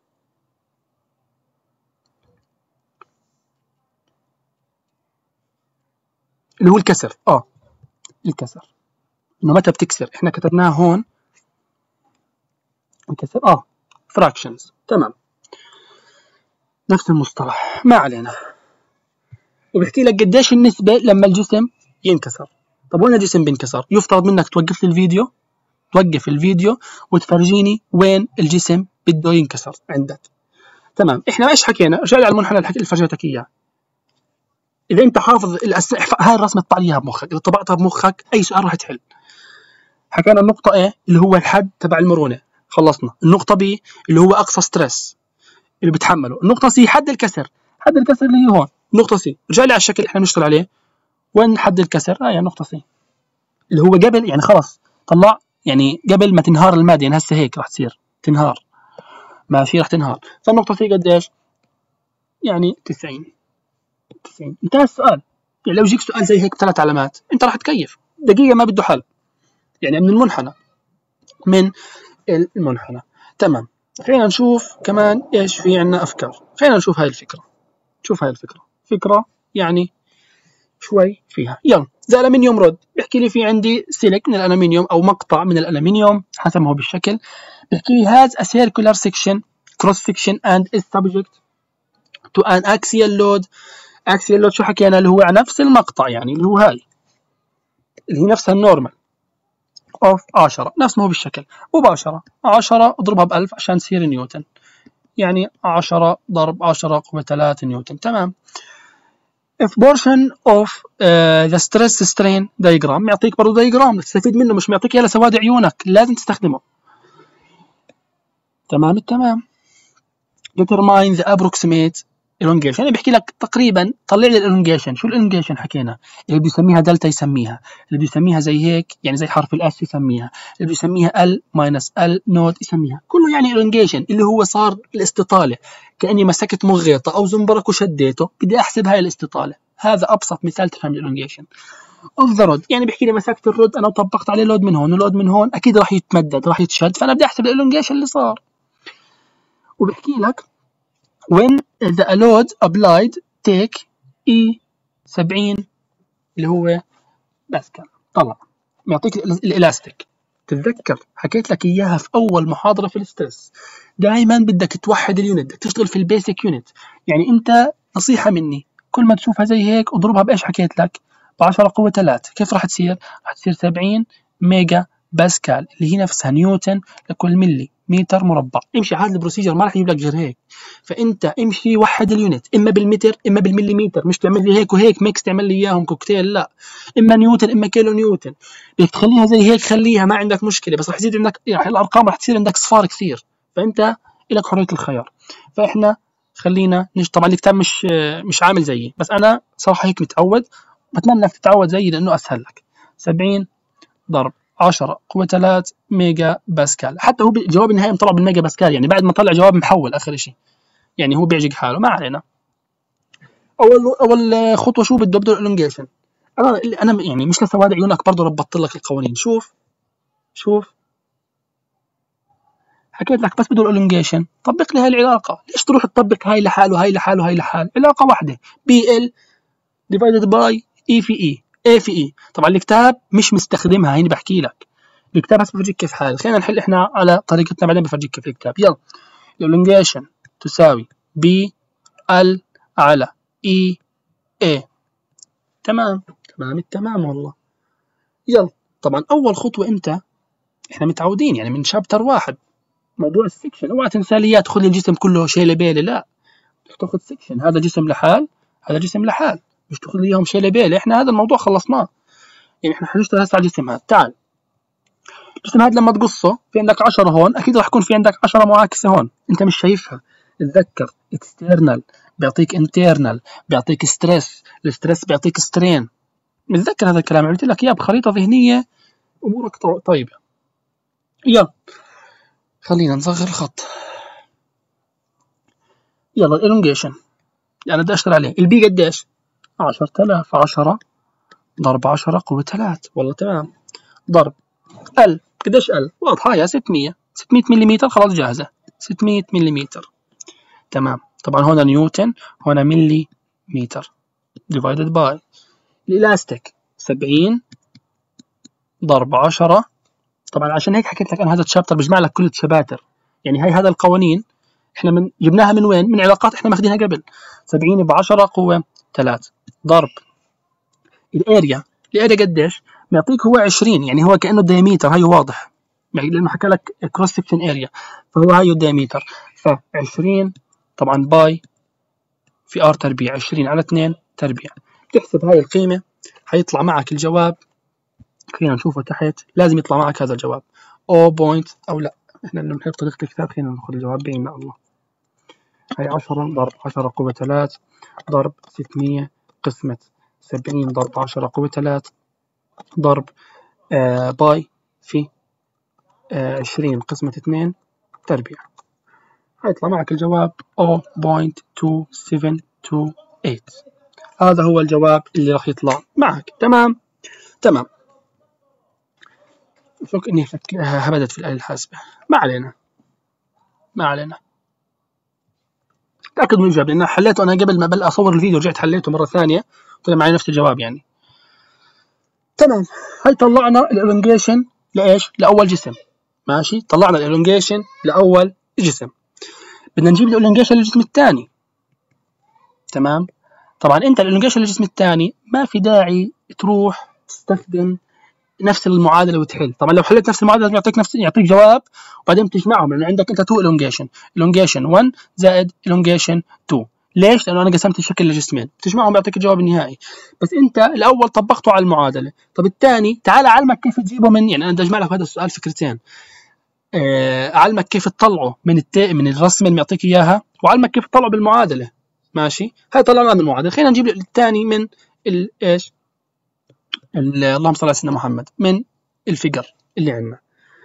اللي هو الكسر. الكسر انه متى بتكسر، احنا كتبناها هون الكسر fractions. تمام، نفس المصطلح، ما علينا. وبحكي لك قديش النسبة لما الجسم ينكسر. طب وين الجسم بينكسر؟ يفترض منك توقف الفيديو وتفرجيني وين الجسم بده ينكسر عندك. تمام، احنا ايش حكينا؟ ارجع لي على المنحنى اللي فرجيتك اياه. اذا انت حافظ هاي الرسمة طبع ليها بمخك، اذا طبعتها بمخك اي سؤال راح تحل. حكينا النقطة A اللي هو الحد تبع المرونة، خلصنا. النقطة B اللي هو أقصى ستريس اللي بتحمله. النقطة C حد الكسر اللي هي هون. النقطة C رجع لي على الشكل اللي احنا بنشتغل عليه. وين حد الكسر؟ يعني النقطة C اللي هو قبل، يعني خلص طلع، يعني قبل ما تنهار المادة. يعني هسه هيك راح تصير تنهار، ماشي، راح تنهار. فالنقطة C قديش؟ يعني 90. انتهى السؤال. يعني لو يجيك سؤال زي هيك 3 علامات انت راح تكيف دقيقة ما بده حل. يعني من المنحنى من المنحنى. تمام. خلينا نشوف كمان ايش في عندنا افكار. خلينا نشوف هاي الفكره. شوف هاي الفكره، فكره يعني شوي فيها. يلا، ذا الومنيوم رود بيحكي لي في عندي سلك من الالومنيوم او مقطع من الالومنيوم حسب ما هو بالشكل. بيحكي لي has a circular section cross section and is subject to an axial load. axial load شو حكينا؟ اللي هو على نفس المقطع، يعني اللي هو هاي اللي هي نفسها النورمال اوف 10 نفس ما هو بالشكل مباشره. 10 اضربها ب1000 عشان تصير نيوتن، يعني 10 ضرب 10 قوة 3 نيوتن. تمام. if portion of the stress strain diagram، يعطيك برضه دايجرام تستفيد منه، مش معطيك اياه لسواد عيونك، لازم تستخدمه. تمام التمام. determine the approximate elongation، يعني بيحكي لك تقريبا طلع لي الالونجيشن. شو الالونجيشن حكينا؟ اللي بده يسميها دلتا يسميها، اللي بده يسميها زي هيك يعني زي حرف الاس يسميها، اللي بده يسميها ال ماينس ال نوت يسميها، كله يعني الالونجيشن اللي هو صار الاستطاله. كاني مسكت مغيطه او زنبرك وشديته، بدي احسب هاي الاستطاله. هذا ابسط مثال تفهم الالونجيشن اوف ذا رود. يعني بيحكي لي مسكت الرود انا وطبقت عليه لود من هون ولود من هون، اكيد راح يتمدد راح يتشد، فانا بدي احسب الالونجيشن اللي صار. وبحكي لك when the load applied take E 70 اللي هو باسكال. طلع يعطيك الالاستيك. تتذكر حكيت لك اياها في اول محاضره في الستريس، دائما بدك توحد اليونت، بدك تشتغل في البيسك يونت. يعني انت نصيحه مني، كل ما تشوفها زي هيك اضربها بايش حكيت لك؟ ب10 قوه 3. كيف راح تصير؟ راح تصير 70 ميجا باسكال اللي هي نفسها نيوتن لكل ملي متر مربع. امشي هذا البروسيجر ما راح يجيب لك غير هيك. فانت امشي وحد اليونت، اما بالمتر اما بالمليمتر، مش تعمل لي هيك وهيك ميكس تعمل لي اياهم كوكتيل، لا، اما نيوتن اما كيلو نيوتن. بدك تخليها زي هيك خليها ما عندك مشكله، بس راح يزيد عندك يعني الارقام راح تصير عندك صفار كثير، فانت لك حريه الخيار. فاحنا خلينا طبعا الكتاب مش عامل زيي، بس انا صراحه هيك متعود، بتمنى انك تتعود زيي لانه اسهل لك. 70 ضرب 10 قوة 3 ميجا باسكال. حتى هو جواب النهائي مطلع بالميجا باسكال، يعني بعد ما طلع جواب محول اخر شيء، يعني هو بيعجق حاله. ما علينا. اول خطوه شو بده الالونجيشن. انا يعني مش لسواد عيونك برضه ربطت لك القوانين. شوف حكيت لك بس بده الالونجيشن، طبق لي هاي العلاقه. ليش تروح تطبق هاي لحال وهاي لحال وهي لحال؟ علاقه واحده، بي ال ديفايدد باي اي في اي، اي في اي. طبعا الكتاب مش مستخدمها، هيني بحكي لك الكتاب بس بفرجيك كيف حال. خلينا نحل احنا على طريقتنا بعدين بفرجيك كيف الكتاب. يلا، الالونجيشن تساوي بي ال على اي اي. تمام التمام والله. يلا، طبعا اول خطوه احنا متعودين يعني من شابتر 1 موضوع السكشن. اوعى تنسى لي تاخذ الجسم كله شيله بيله، لا، بدك تاخذ سكشن، هذا جسم لحال هذا جسم لحال، مش تاخذ لي اياهم شيله بيله. احنا هذا الموضوع خلصناه، يعني احنا حنشتغل هسه على الجسم هذا. تعال، الجسم هذا لما تقصه في عندك 10 هون، اكيد راح يكون في عندك 10 معاكسه هون انت مش شايفها. تذكر اكسترنال بيعطيك انترنال، بيعطيك ستريس، الستريس بيعطيك سترين. متذكر هذا الكلام، قلت لك اياه بخريطه ذهنيه، امورك طيبه. يلا خلينا نصغر الخط. يلا الالونجيشن يعني بدي اشتغل عليه. البي قديش؟ 10000. 10 ضرب 10 قوة 3. والله تمام. ضرب ال قديش؟ ال واضحة يا 600 ملم. خلاص جاهزة، 600 ملم. تمام. طبعا هنا نيوتن، هنا ملي متر ديفايدد باي الالاستيك 70 ضرب 10. طبعا عشان هيك حكيت لك انا هذا الشابتر بجمع لك كل الشباتر، يعني هاي هذا القوانين احنا جبناها من وين؟ من علاقات احنا ماخذينها قبل. 70 ب10 قوة 3 ضرب الاريا قديش؟ بيعطيك هو 20، يعني هو كانه دايمتر، هاي واضح لانه حكى لك كروس سكشن اريا، فهو هاي الدايمتر. ف20 طبعا باي في ار تربيع، 20 على 2 تربيع. تحسب هاي القيمه حيطلع معك الجواب. خلينا نشوفه تحت، لازم يطلع معك هذا الجواب او بوينت او لا. احنا لما نحط طريقه الكتاب خلينا ناخذ الجواب بيننا الله. هاي 10 ضرب 10 قوة 3 ضرب 600 قسمة 70 ضرب 10 قوة 3 ضرب باي في 20 قسمة 2 تربيع. هيطلع معك الجواب 0.2728. هذا هو الجواب اللي راح يطلع معك. تمام. فك اني هبدت في الآلة الحاسبة. ما علينا. تأكد من الإجابة لأن حليته أنا قبل ما أصور الفيديو، رجعت حليته مرة ثانية طلع معي نفس الجواب يعني. تمام. هاي طلعنا الإلونجيشن لإيش؟ لأول جسم. ماشي، طلعنا الإلونجيشن لأول جسم. بدنا نجيب الإلونجيشن للجسم الثاني. تمام. طبعا أنت الإلونجيشن للجسم الثاني ما في داعي تروح تستخدم نفس المعادله وتحل. طبعا لو حليت نفس المعادله لازم يعطيك جواب وبعدين تجمعهم، لان عندك انت 2 الونجيشن 1 زائد الونجيشن 2. ليش؟ لانه انا قسمت الشكل لجسمين، بتجمعهم يعطيك الجواب النهائي. بس انت الاول طبقته على المعادله، طب الثاني تعال اعلمك كيف تجيبه من، يعني انا بدي اجمع لك هذا السؤال فكرتين. اعلمك كيف تطلعه من الرسمه اللي معطيك اياها، واعلمك كيف تطلعه بالمعادله. ماشي، هاي طلعناها من المعادله، خلينا نجيب الثاني من ايش؟ اللهم صل على سيدنا محمد، من الفيجر اللي عندنا.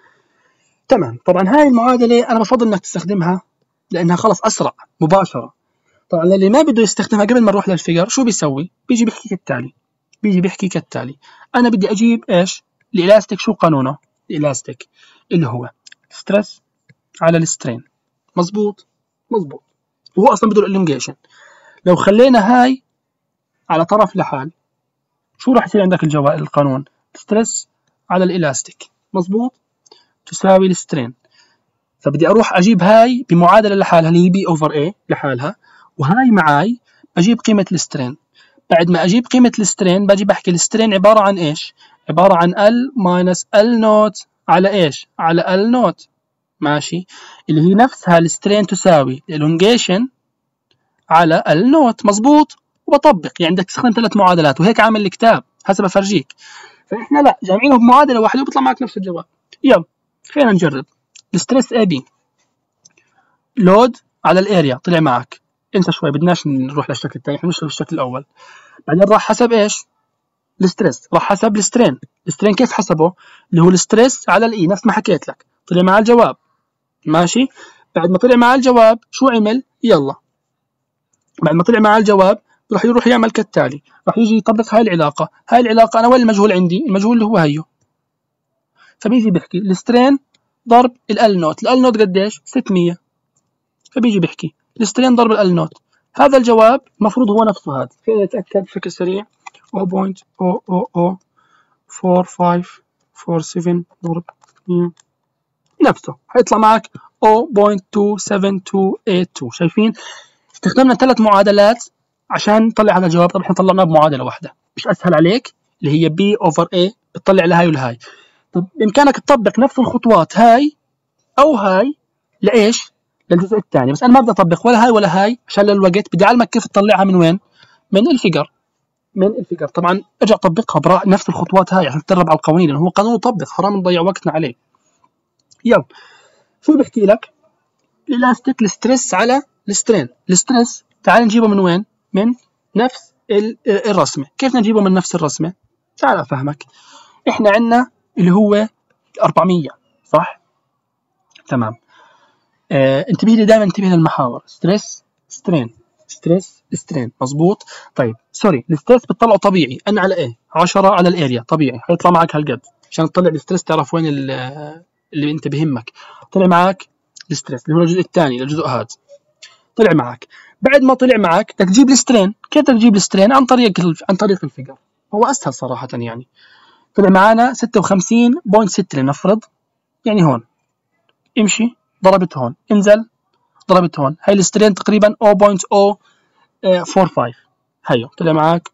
تمام. طبعا هاي المعادله انا بفضل انك تستخدمها لانها خلص اسرع مباشره. طبعا اللي ما بده يستخدمها قبل ما نروح للفيجر شو بيسوي؟ بيجي بيحكي كالتالي. انا بدي اجيب ايش؟ الالاستيك. شو قانونه الالاستيك؟ اللي هو ستريس على السترين. مزبوط. وهو اصلا بده الالونجيشن. لو خلينا هاي على طرف لحال شو راح يصير عندك القانون؟ ستريس على الالاستيك. مزبوط، تساوي السترين. فبدي اروح اجيب هاي بمعادله لحالها اللي هي بي اوفر اي لحالها، وهاي معاي بجيب قيمه السترين. بعد ما اجيب قيمه السترين باجي بحكي السترين عباره عن ايش؟ عباره عن ال ماينس ال نوت على ايش؟ على ال نوت. ماشي، اللي هي نفسها السترين تساوي الالونجيشن على ال نوت. مزبوط. وبطبق، يعني بدك تستخدم 3 معادلات، وهيك عامل الكتاب هسه بفرجيك. فاحنا لا، جامعينه بمعادله واحده وبيطلع معك نفس الجواب. يلا خلينا نجرب. الستريس اي بي لود على الاريا طلع معك. انسى شوي، بدناش نروح للشكل الثاني، احنا نشتغل بالشكل الاول. بعدين راح حسب ايش؟ الستريس. راح حسب السترين. السترين كيف حسبه؟ اللي هو الستريس على الاي، نفس ما حكيت لك. طلع معاه الجواب. ماشي. بعد ما طلع معاه الجواب شو عمل؟ يلا بعد ما طلع معاه الجواب راح يروح يعمل كالتالي. راح يجي يطبق هاي العلاقه. انا وين المجهول عندي؟ المجهول اللي هو هيو. فبيجي بيحكي السترين ضرب ال نوت. ال نوت قديش؟ 600. فبيجي بيحكي السترين ضرب ال نوت. هذا الجواب المفروض هو نفسه هذا. فينا نتاكد بشكل سريع. 0.0004547 ضرب 100 نفسه حيطلع معك 0.27282. شايفين؟ استخدمنا 3 معادلات عشان نطلع هذا الجواب. طبعا احنا طلعناه بمعادله واحده. مش اسهل عليك؟ اللي هي بي اوفر اي بتطلع لهاي ولهاي. طب بامكانك تطبق نفس الخطوات هاي او هاي لايش؟ للجزء الثاني. بس انا ما بدي اطبق ولا هاي ولا هاي عشان للوقت. بدي اعلمك كيف تطلعها من وين؟ من الفيجر. طبعا ارجع طبقها نفس الخطوات هاي عشان تتدرب على القوانين، لانه هو قانون يطبق، حرام نضيع وقتنا عليه. يلا شو بحكي لك؟ الالاستيك الستريس على السترين. الستريس تعال نجيبه من وين؟ من نفس الرسمه. كيف نجيبه من نفس الرسمه؟ تعال افهمك. احنا عندنا اللي هو 400 صح؟ تمام. انتبه لي دائما، انتبه للمحاور. ستريس سترين، ستريس سترين. مزبوط. طيب سوري، الستريس بتطلعه طبيعي ان على ايه؟ 10 على الاريا. طبيعي حيطلع معك هالقد. عشان تطلع الستريس تعرف وين اللي انت بهمك. طلع معك الستريس اللي هو الجزء الثاني للجزء هذا. طلع معك. بعد ما طلع معك بدك تجيب السترين. كيف بدك تجيب السترين؟ عن طريق الفيجر. هو اسهل صراحه يعني. طلع معنا 56.6 لنفرض. يعني هون امشي ضربت هون، انزل ضربت هون. هاي السترين تقريبا 0.045. هيو طلع معك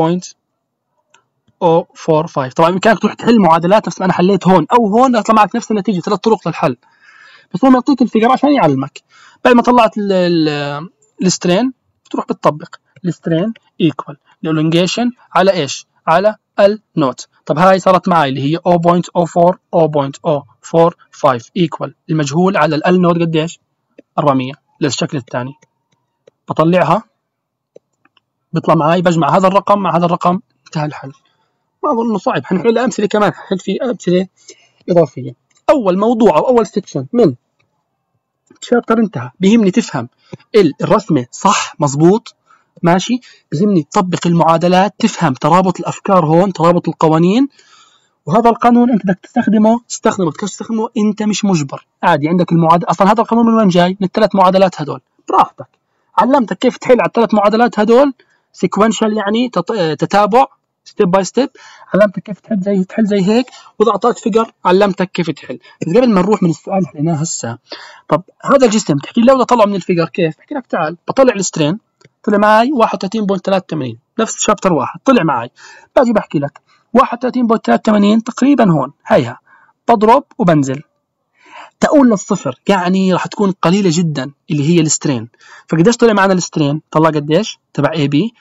0.045. طبعا بامكانك تروح تحل معادلات نفس ما انا حليت هون او هون، يطلع معك نفس النتيجه. 3 طرق للحل، بس هو يعطيك الفيجر عشان يعلمك. بعد ما طلعت السترين تروح بتطبق السترين ايكوال الالونجيشن على ايش؟ على النوت. طب هاي صارت معي اللي هي 0.04 0.045 ايكوال المجهول على ال نوت قديش؟ 400 للشكل الثاني. بطلعها بيطلع معي، بجمع هذا الرقم مع هذا الرقم، انتهى الحل. ما اظن انه صعب. حنحل امثله كمان، حنحل في امثله اضافيه. اول موضوع او اول سكشن من شابتر انتهى. بيهمني تفهم الرسمه صح مزبوط. ماشي. بيهمني تطبق المعادلات، تفهم ترابط الافكار هون، ترابط القوانين، وهذا القانون انت بدك تستخدمه تستخدمه انت مش مجبر، عادي عندك المعادله. اصلا هذا القانون من وين جاي؟ من الثلاث معادلات هدول، براحتك. علمتك كيف تحل على الثلاث معادلات هدول سيكونشال، يعني تتابع ستيب باي ستيب. علمتك كيف تحل زي هيك، واذا اعطاك فيجر علمتك كيف تحل. بس قبل ما نروح من السؤال اللي حليناه هسه، طب هذا الجسم تحكي لي لو طلعه من الفيجر كيف؟ بحكي لك تعال بطلع السترين، طلع معي 31.83 نفس شابتر 1 طلع معي. باجي بحكي لك 31.83 تقريبا هون، هيها بضرب وبنزل تقول للصفر، يعني راح تكون قليله جدا اللي هي السترين. فقديش طلع معنا السترين؟ طلع قديش تبع اي بي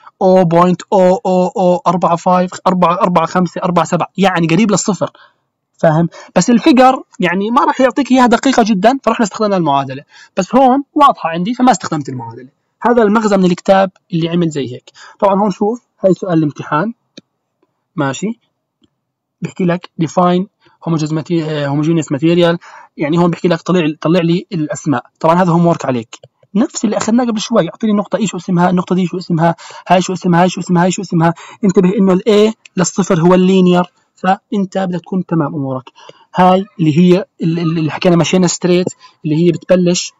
0.00045 يعني قريب للصفر، فاهم؟ بس الفيجر يعني ما راح يعطيك اياها دقيقه جدا، فرحنا استخدمنا المعادله. بس هون واضحه عندي فما استخدمت المعادله. هذا المغزى من الكتاب اللي عمل زي هيك. طبعا هون شوف هاي سؤال الامتحان، ماشي، بحكي لك define homogeneous material، يعني هون بحكي لك طلع لي الاسماء. طبعا هذا هوم ورك عليك، نفس اللي اخذناه قبل شوي. اعطيني النقطه ايش اسمها، النقطه دي شو اسمها، هاي شو اسمها، هاي شو اسمها، هاي شو اسمها. انتبه انه الاي للصفر هو اللينير، فانت بدك تكون تمام امورك. هاي اللي هي اللي حكينا مشينا ستريت، اللي هي بتبلش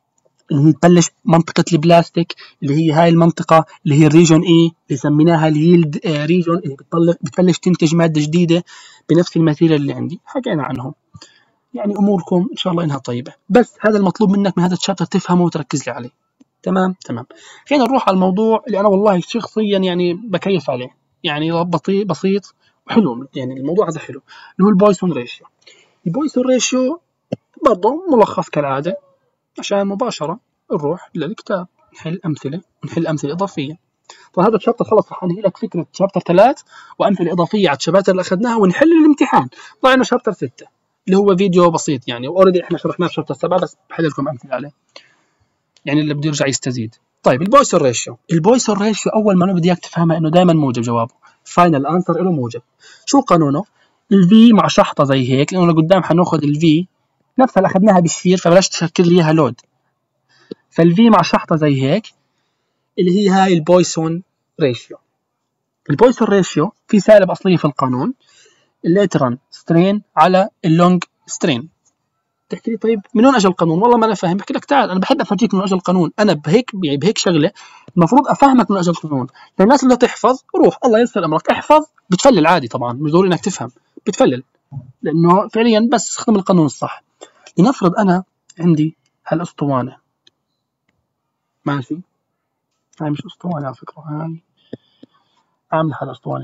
منطقة البلاستيك، اللي هي هاي المنطقة اللي هي الريجون اي اللي سميناها اليلد ريجون، اللي بتبلش تنتج مادة جديدة بنفس الماتيريال اللي عندي. حكينا عنهم، يعني اموركم ان شاء الله انها طيبة. بس هذا المطلوب منك من هذا الشابتر تفهمه وتركز لي عليه. تمام. خلينا نروح على الموضوع اللي انا والله شخصيا يعني بكيف عليه، يعني بسيط وحلو. يعني الموضوع هذا حلو، اللي هو البويسون ريشيو. البويسون ريشيو برضه ملخص كالعادة، عشان مباشرة نروح للكتاب نحل أمثلة إضافية. فهذا الشابتر خلص رح أنهي لك فكرة شابتر 3 وأمثلة إضافية على الشباتر اللي أخذناها ونحل الامتحان. طلعنا شابتر 6 اللي هو فيديو بسيط يعني، وأوريدي إحنا شرحناه في شابتر 7 بس بحل لكم أمثلة عليه، يعني اللي بده يرجع يستزيد. طيب البويسون ريشيو أول ما بدي إياك تفهمها إنه دائما موجب جوابه، فاينل أنسر له موجب. شو قانونه؟ الفي مع شحطة زي هيك، لأنه لقدام حناخذ الفي نفسها اللي أخذناها بالسفير، فبلاش تشكل لي إياها لود. فالفي مع شحطة زي هيك اللي هي هاي البويسون ريشيو. البويسون ريشيو في سالب أصلية في القانون، الليتران سترين على اللونج سترين. تحكي لي طيب من وين اجى القانون؟ والله ما انا فاهم. بحكي لك تعال انا بحب افرجيك من وين اجى القانون. انا بهيك شغله المفروض افهمك من اجى القانون. للناس اللي تحفظ روح الله ييسر امرك احفظ، بتفلل عادي. طبعا مش ضروري انك تفهم، بتفلل لانه فعليا بس استخدم القانون الصح. لنفرض انا عندي هالاسطوانه، ماشي، هاي مش اسطوانه على فكره، هاي عامله هالاسطوانه.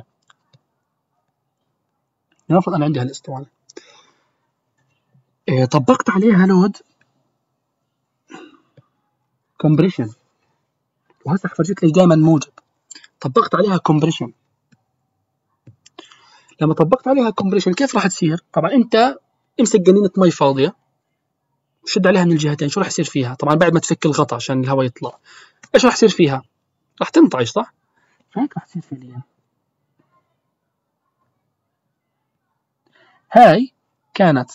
لنفرض انا عندي هالاسطوانه، طبقت عليها لود كومبريشن، وهسه حفرجيك ليش دائما موجب. طبقت عليها كومبريشن. لما طبقت عليها كومبريشن كيف راح تصير؟ طبعا انت امسك جنينه مي فاضيه وشد عليها من الجهتين، شو راح يصير فيها؟ طبعا بعد ما تفك الغطاء عشان الهواء يطلع، ايش راح يصير فيها؟ راح تنطعش، صح؟ فهيك راح تصير فعليا. هاي كانت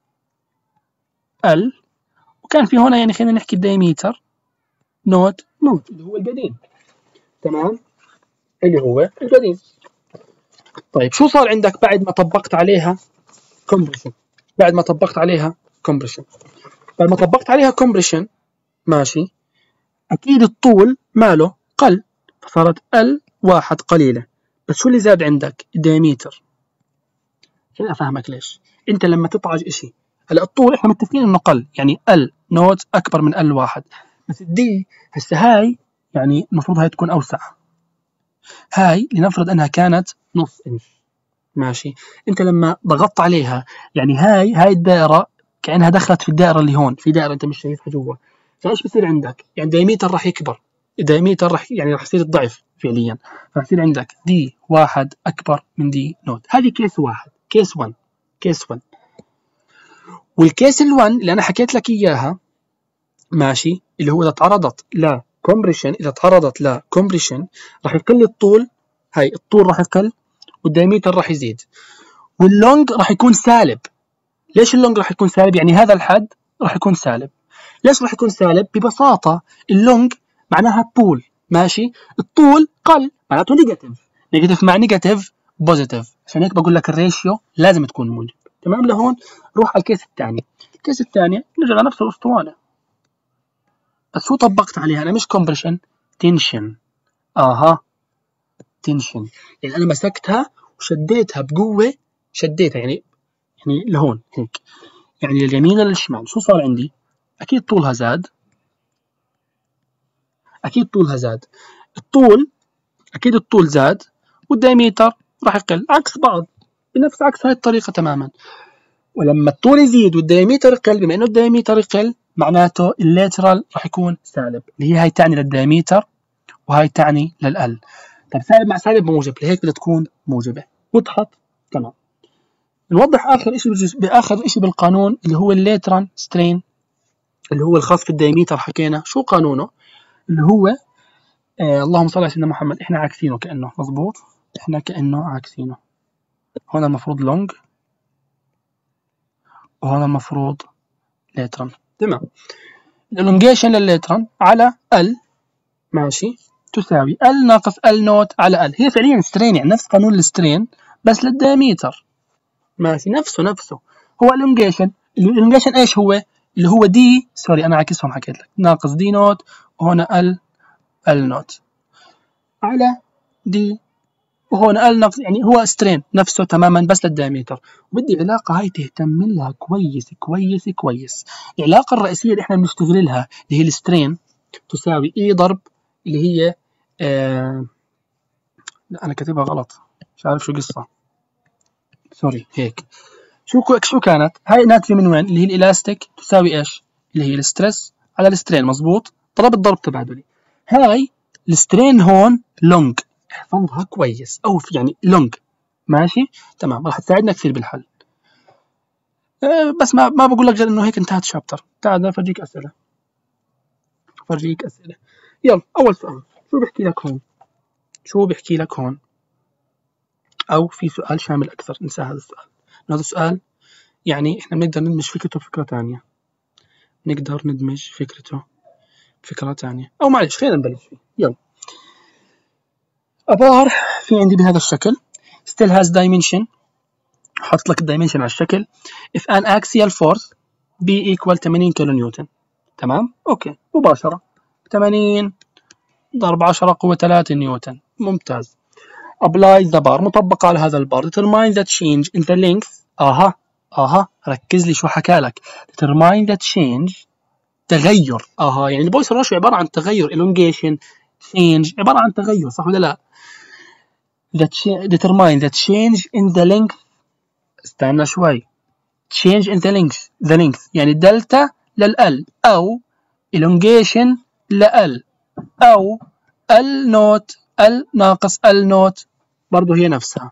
ال، وكان في هنا يعني خلينا نحكي الدايميتر نوت اللي هو القديم، تمام، اللي هو القديم. طيب شو صار عندك بعد ما طبقت عليها كومبريشن؟ بعد ما طبقت عليها كومبريشن، ماشي، اكيد الطول ماله قل، فصارت ال واحد قليله. بس شو اللي زاد عندك؟ الدايميتر. خليني افهمك ليش. انت لما تطعج اشي، هلا الطول احنا متفقين انه قل، يعني ال نوت اكبر من ال واحد، بس الدي هسه هاي يعني المفروض هاي تكون اوسع. هاي لنفرض انها كانت نص انش، ماشي. انت لما ضغطت عليها يعني هاي الدائره كانها دخلت في الدائره اللي هون، في دائره انت مش شايفها جوا. فايش بصير عندك؟ يعني الدايميتر راح يكبر، الدايميتر راح يصير الضعف فعليا، راح يصير عندك دي واحد اكبر من دي نوت. هذه كيس واحد، كيس 1. والكيس ال1 اللي انا حكيت لك اياها، ماشي، اللي هو اذا تعرضت لكومبريشن راح يقل الطول، هاي الطول راح يقل والدايميتر راح يزيد، واللونج راح يكون سالب. ليش اللونج راح يكون سالب؟ يعني هذا الحد راح يكون سالب. ليش راح يكون سالب؟ ببساطة اللونج معناها الطول، ماشي، الطول قل معناته نيجاتيف مع نيجاتيف بوزيتيف، عشان هيك بقول لك الريشيو لازم تكون موجب. تمام لهون. روح على الكيس الثاني. الكيس الثاني نرجع لنفس الاسطوانه، بس شو طبقت عليها انا؟ مش كومبريشن، تنشن. تنشن يعني انا مسكتها وشديتها بقوه، شديتها يعني لهون هيك، يعني لليمين للشمال. شو صار عندي؟ اكيد طولها زاد، الطول اكيد الطول زاد، والدايمتر راح يقل عكس بعض، بنفس عكس هاي الطريقه تماما. ولما الطول يزيد والدايمتر يقل، بما انه الدايمتر يقل معناته اللاترال راح يكون سالب، اللي هي هاي تعني للدايمتر وهاي تعني للال. طيب سالب مع سالب موجب، لهيك بدها تكون موجبه. وضحت؟ تمام. نوضح اخر شيء بالقانون اللي هو اللاترال سترين، اللي هو الخاص في الدايمتر. حكينا شو قانونه، اللي هو اللهم صل على سيدنا محمد. احنا عاكسينه كانه، مضبوط، احنا كانه عاكسينه. هون المفروض لونج وهون المفروض لاترال. تمام. الالونجيشن لللاترال على ال، ماشي، تساوي ال ناقص ال نوت على ال. هي فعليا سترين، يعني نفس قانون السترين بس للدايمتر. ماشي، نفسه هو الالونجيشن. الالونجيشن ايش هو؟ اللي هو دي، سوري انا عاكسهم، حكيت لك ناقص دي نوت، وهنا ال نوت على دي، وهون ال ناقص، يعني هو سترين نفسه تماما بس للدايمتر. وبدي العلاقه هاي تهتم لها كويس كويس كويس. العلاقه الرئيسيه اللي احنا بنشتغل لها اللي هي السترين تساوي اي ضرب اللي هي لا انا كاتبها غلط، مش عارف شو قصه، سوري. هيك شو كانت هاي؟ ناتجه من وين؟ اللي هي الالاستيك تساوي ايش؟ اللي هي الستريس على السترين، مزبوط، ضرب تبادلي. هاي السترين هون لونج، احفظها كويس، او يعني لونج، ماشي، تمام، راح تساعدنا كثير بالحل. بس ما بقول لك غير انه هيك انتهت الشابتر. تعال افرجيك اسئله. يلا اول سؤال، شو بيحكي لك هون؟ او في سؤال شامل اكثر، انسى هذا السؤال. هذا السؤال يعني احنا بنقدر ندمج فكرته بفكره ثانيه، او معلش خلينا نبلش فيه. يلا. ابار في عندي بهذا الشكل still has dimension، حاطط لك الدايمنشن على الشكل. if an axial force B equal 80 كيلو نيوتن. تمام، اوكي، مباشره 80 ضرب 10 قوه 3 نيوتن. ممتاز. apply the bar، مطبقه على هذا البار. determine the change in the length. ركز لي شو حكى لك. determine the change، تغير. يعني البويسون راشيو عباره عن تغير، elongation change عباره عن تغير، صح ولا لا؟ determine the change in the length. استنى شوي. change in the length يعني دلتا للال، او elongation لال، او ال نوت، ال ناقص ال نوت، برضه هي نفسها،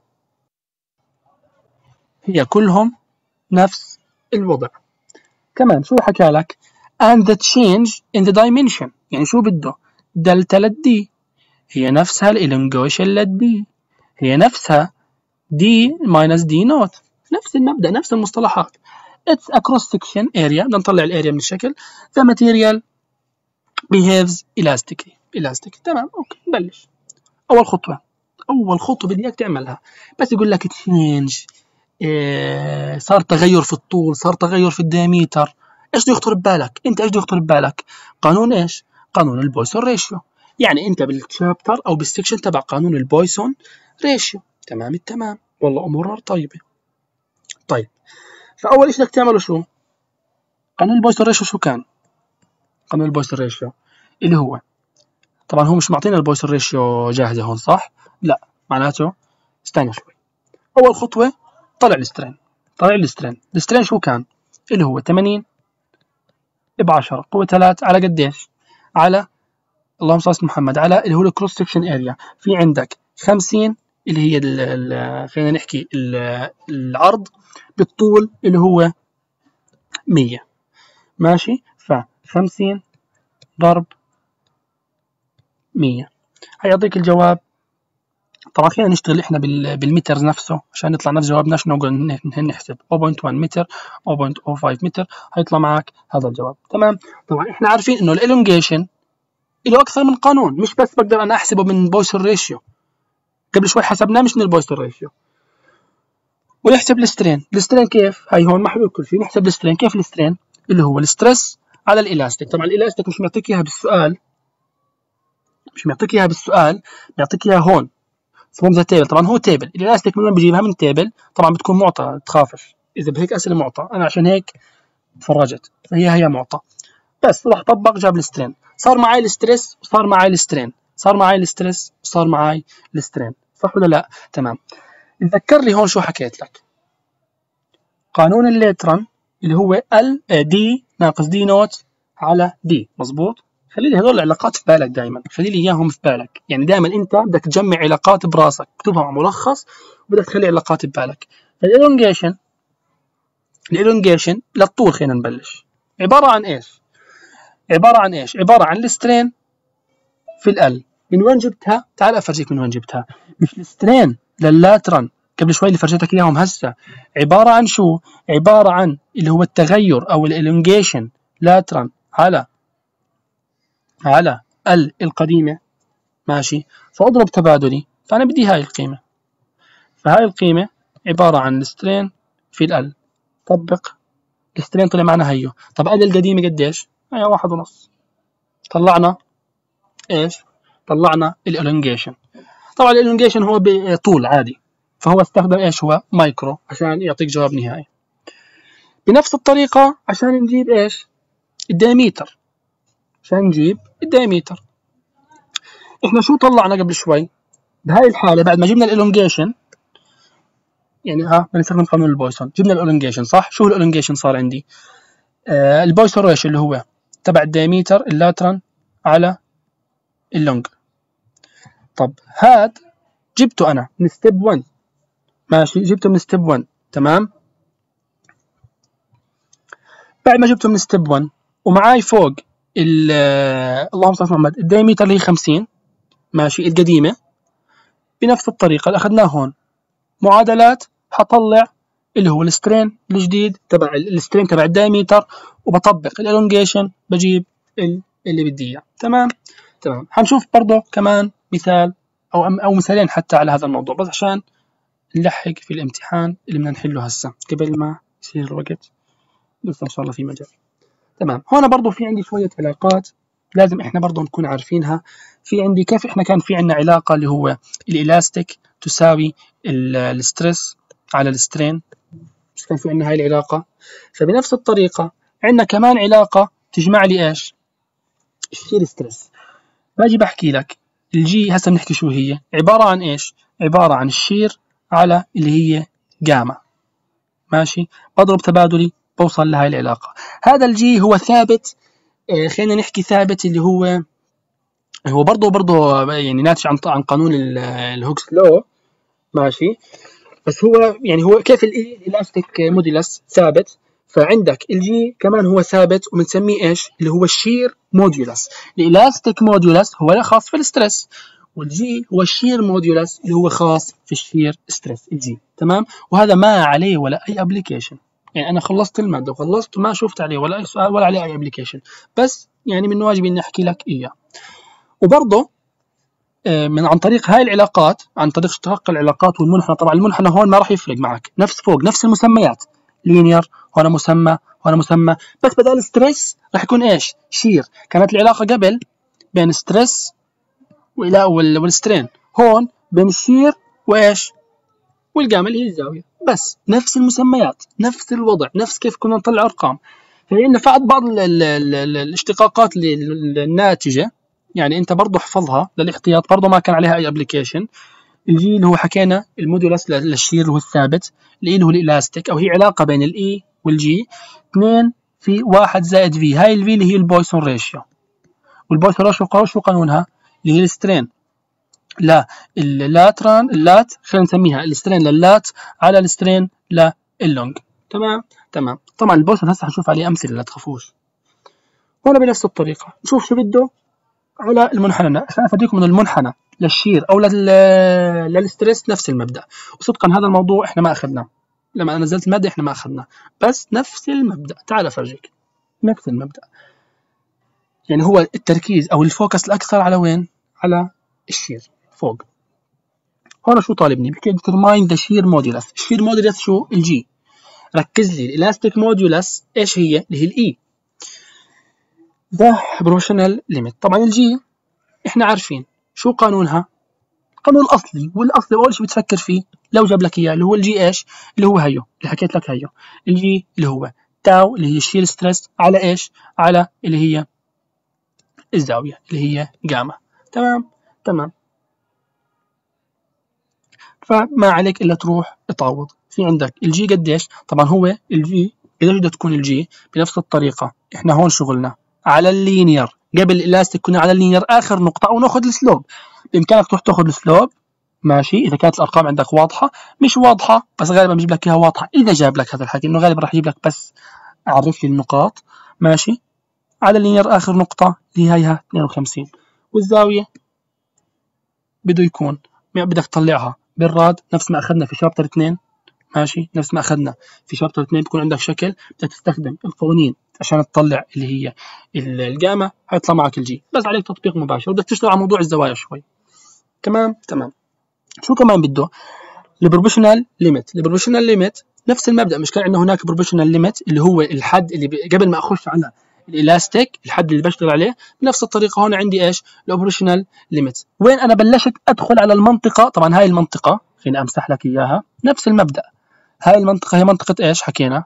هي كلهم نفس الوضع. كمان شو حكى لك؟ and the change in the dimension، يعني شو بده؟ دلتا للدي هي نفسها الالونجيشن للدي، هي نفسها دي minus دي نوت، نفس المبدأ، نفس المصطلحات. it's a cross section area، بدنا نطلع الاريا من الشكل. the material behaves elastic. تمام، اوكي، نبلش. اول خطوه بدي اياك تعملها، بس يقول لك تشينج، صار تغير في الطول، صار تغير في الدياميتر، ايش بده يخطر ببالك؟ انت ايش بده يخطر ببالك؟ قانون ايش؟ قانون البويسون ريشيو. يعني انت بالشابتر او بالسكشن تبع قانون البويسون ريشيو. تمام التمام، والله امورنا طيبه. طيب، فاول شيء بدك تعمله شو؟ قانون البويسون ريشيو. شو كان قانون البويسون ريشيو؟ اللي هو، طبعا هو مش معطينا البويسون ريشيو جاهزه هون، صح؟ لا، معناته استنى شوي. اول خطوه طلع السترين شو كان؟ اللي هو 80 ب10 قوه 3 على قديش؟ على، اللهم صل على محمد، على اللي هو الكروس سكشن اريا. في عندك 50 اللي هي خلينا نحكي العرض، بالطول اللي هو 100، ماشي. ف50 ضرب 100 هيعطيك الجواب. طبعا خلينا نشتغل احنا بالمتر نفسه عشان نطلع نفس جوابنا، عشان نقول نحسب 0.1 متر 0.05 متر، هيطلع معك هذا الجواب. تمام. طبعا احنا عارفين انه الالونجيشن له اكثر من قانون، مش بس بقدر انا احسبه من بويسون ريشيو. قبل شوي حسبناه مش من البويسون ريشيو. ونحسب السترين. السترين كيف؟ هاي هون محلول كل شيء. نحسب السترين. كيف السترين؟ اللي هو الستريس على الالاستيك. طبعا الالاستيك مش معطيك اياها بالسؤال، بيعطيك اياها هون فروم ذا تيبل. طبعا هو تيبل، الالاستيك من وين بجيبها؟ من تيبل. طبعا بتكون معطى، تخافش اذا بهيك اسئله معطى، انا عشان هيك تفرجت، فهي معطى. بس راح طبق جاب السترين، صار معي الستريس وصار معي السترين، صار معي الستريس وصار معي السترين، صح ولا لا؟ تمام. تذكر لي هون شو حكيت لك، قانون الليتران اللي هو ال دي ناقص دي نوت على دي، مظبوط؟ خلي لي هذول العلاقات في بالك دائما، خلي لي اياهم في بالك، يعني دائما انت بدك تجمع علاقات براسك، اكتبها مع ملخص وبدك تخلي علاقات ببالك. الالونجيشن للطول، خلينا نبلش، عباره عن ايش؟ عباره عن السترين في ال. من وين جبتها؟ تعال افرجيك من وين جبتها. مش السترين لللاتران قبل شوي اللي فرجيتك اياهم هسه، عباره عن شو؟ عباره عن اللي هو التغير او الالونجيشن لاتران على ال القديمه، ماشي؟ فاضرب تبادلي، فانا بدي هاي القيمه، فهاي القيمه عباره عن السترين في ال. طبق السترين طلع معنا هيو. طب ال القديمه قديش؟ هي 1.5. طلعنا ايش؟ طلعنا الالونجيشن. طبعا الالونجيشن هو بطول عادي، فهو استخدم ايش؟ هو مايكرو عشان يعطيك جواب نهائي. بنفس الطريقه عشان نجيب ايش؟ الدايمتر. عشان نجيب الدايمتر احنا شو طلعنا قبل شوي؟ بهاي الحاله بعد ما جبنا الالونجيشن، يعني بنستخدم قانون البويسون، جبنا الالونجيشن صح؟ شو الالونجيشن صار عندي؟ البويسون ريشيو اللي هو تبع الدايمتر اللاتران على اللونج. طب هاد جبته انا من ستيب 1، ماشي؟ جبته من ستيب 1، تمام. بعد ما جبته من ستيب 1 ومعاي فوق اللهم صل على محمد الدايمتر اللي هي 50، ماشي؟ القديمه. بنفس الطريقه اللي اخذناه هون معادلات، حطلع اللي هو السترين الجديد تبع السترين تبع الدايمتر، وبطبق الالونجيشن بجيب اللي بدي اياه. تمام. حنشوف برضه كمان مثال او مثالين حتى على هذا الموضوع، بس عشان نلحق في الامتحان اللي بدنا نحله هسه قبل ما يصير الوقت، لسه ان شاء الله في مجال. تمام. هون برضه في عندي شويه علاقات لازم احنا برضه نكون عارفينها. في عندي كيف احنا كان في عندنا علاقه اللي هو الالاستيك تساوي الستريس على السترين، مش كان في عندنا هاي العلاقه؟ فبنفس الطريقه عندنا كمان علاقه تجمع لي ايش؟ الشير ستريس. باجي بحكي لك الجي هسه بنحكي شو هي، عباره عن ايش؟ عباره عن الشير على اللي هي جاما، ماشي؟ بضرب تبادلي بوصل لهاي العلاقه. هذا الجي هو ثابت، خلينا نحكي ثابت اللي هو برضه يعني ناتج عن قانون الهوكس لو، ماشي؟ بس هو يعني هو كيف الالاستيك موديلس ثابت، فعندك الجي كمان هو ثابت وبنسميه ايش؟ اللي هو الشير موديولس. الالاستيك موديولس هو خاص في الستريس، والجي هو الشير موديولس اللي هو خاص في الشير ستريس الجي. تمام. وهذا ما عليه ولا اي ابلكيشن، يعني انا خلصت الماده وخلصت ما شفت عليه ولا اي سؤال ولا عليه اي ابلكيشن، بس يعني من واجبي اني احكي لك اياه. وبرضه عن طريق هاي العلاقات، عن طريق اشتقاق العلاقات والمنحنى. طبعا المنحنى هون ما راح يفرق معك، نفس فوق نفس المسميات، لينير هون مسمى هون مسمى، بس بدل ستريس راح يكون ايش؟ شير. كانت العلاقه قبل بين ستريس والسترين، هون بين الشير وايش؟ والجاما اللي هي الزاويه، بس نفس المسميات، نفس الوضع، نفس كيف كنا نطلع ارقام. فإن فقط بعض الاشتقاقات الناتجه، يعني انت برضه احفظها للاحتياط، برضه ما كان عليها اي ابلكيشن. الجي اللي هو حكينا المودولس للشير اللي هو الثابت، الاي اللي هو الالاستيك، او هي علاقه بين الاي والجي 2 في 1 زائد في. هاي الفي اللي هي البويسون ريشيو، والبويسون ريشيو شو قانونها؟ اللي هي السترين لا اللاتران اللات، خلينا نسميها السترين للات على السترين لللونج. تمام. طبعا البويسون هسه حنشوف عليه امثله لا تخافوش. هنا بنفس الطريقه نشوف شو بده على المنحنى، عشان افديكم من المنحنى للشير او للستريس نفس المبدا. وصدقا هذا الموضوع احنا ما اخذناه لما انا نزلت الماده، احنا ما اخذناه، بس نفس المبدا. تعال افرجيك نفس المبدا، يعني هو التركيز او الفوكس الاكثر على وين؟ على الشير فوق. هون شو طالبني؟ بحكي determine the shear modulus. shear modulus شو؟ الجي. ركز لي الالاستيك موديولس ايش هي؟ اللي هي الاي. ده بروبوشنال ليميت. طبعا الجي احنا عارفين شو قانونها؟ القانون الاصلي، والاصلي اول شيء بتفكر فيه لو جاب لك اياه اللي هو الجي ايش؟ اللي هو هيو اللي حكيت لك هيو. الجي اللي هو تاو اللي هي الشير ستريس على ايش؟ على اللي هي الزاويه اللي هي جاما. تمام؟ تمام. فما عليك الا تروح تعوض. في عندك الجي قديش؟ طبعا هو الجي قديش بدها تكون الجي؟ بنفس الطريقه. احنا هون شغلنا على اللينير، قبل الالاستيك كنا على اللينير اخر نقطه، او ناخذ السلوب. بامكانك تروح تاخذ السلوب، ماشي، اذا كانت الارقام عندك واضحه. مش واضحه بس غالبا بجيب لك اياها واضحه اذا جاب لك هذا الحكي، انه غالبا راح يجيب لك بس اعرف لي النقاط. ماشي، على اللينير اخر نقطه اللي هيها 52، والزاويه بده يكون بدك تطلعها بالراد نفس ما اخذنا في شابتر 2. ماشي، نفس ما اخذنا في شابتر 2. بيكون عندك شكل بدك تستخدم القوانين عشان تطلع اللي هي الجاما، حيطلع معك الجي. بس عليك تطبيق مباشر، بدك تشتغل على موضوع الزوايا شوي. تمام؟ تمام. شو كمان بده؟ البروبوشنال ليميت. البروبوشنال ليميت نفس المبدا، مش كان عندنا هناك بروبوشنال ليميت اللي هو الحد اللي قبل ما اخش على الالاستيك، الحد اللي بشتغل عليه. بنفس الطريقه هون عندي ايش؟ البروبوشنال ليميت. وين انا بلشت ادخل على المنطقه؟ طبعا هاي المنطقه خليني امسح لك اياها. نفس المبدا، هاي المنطقه هي منطقه ايش؟ حكينا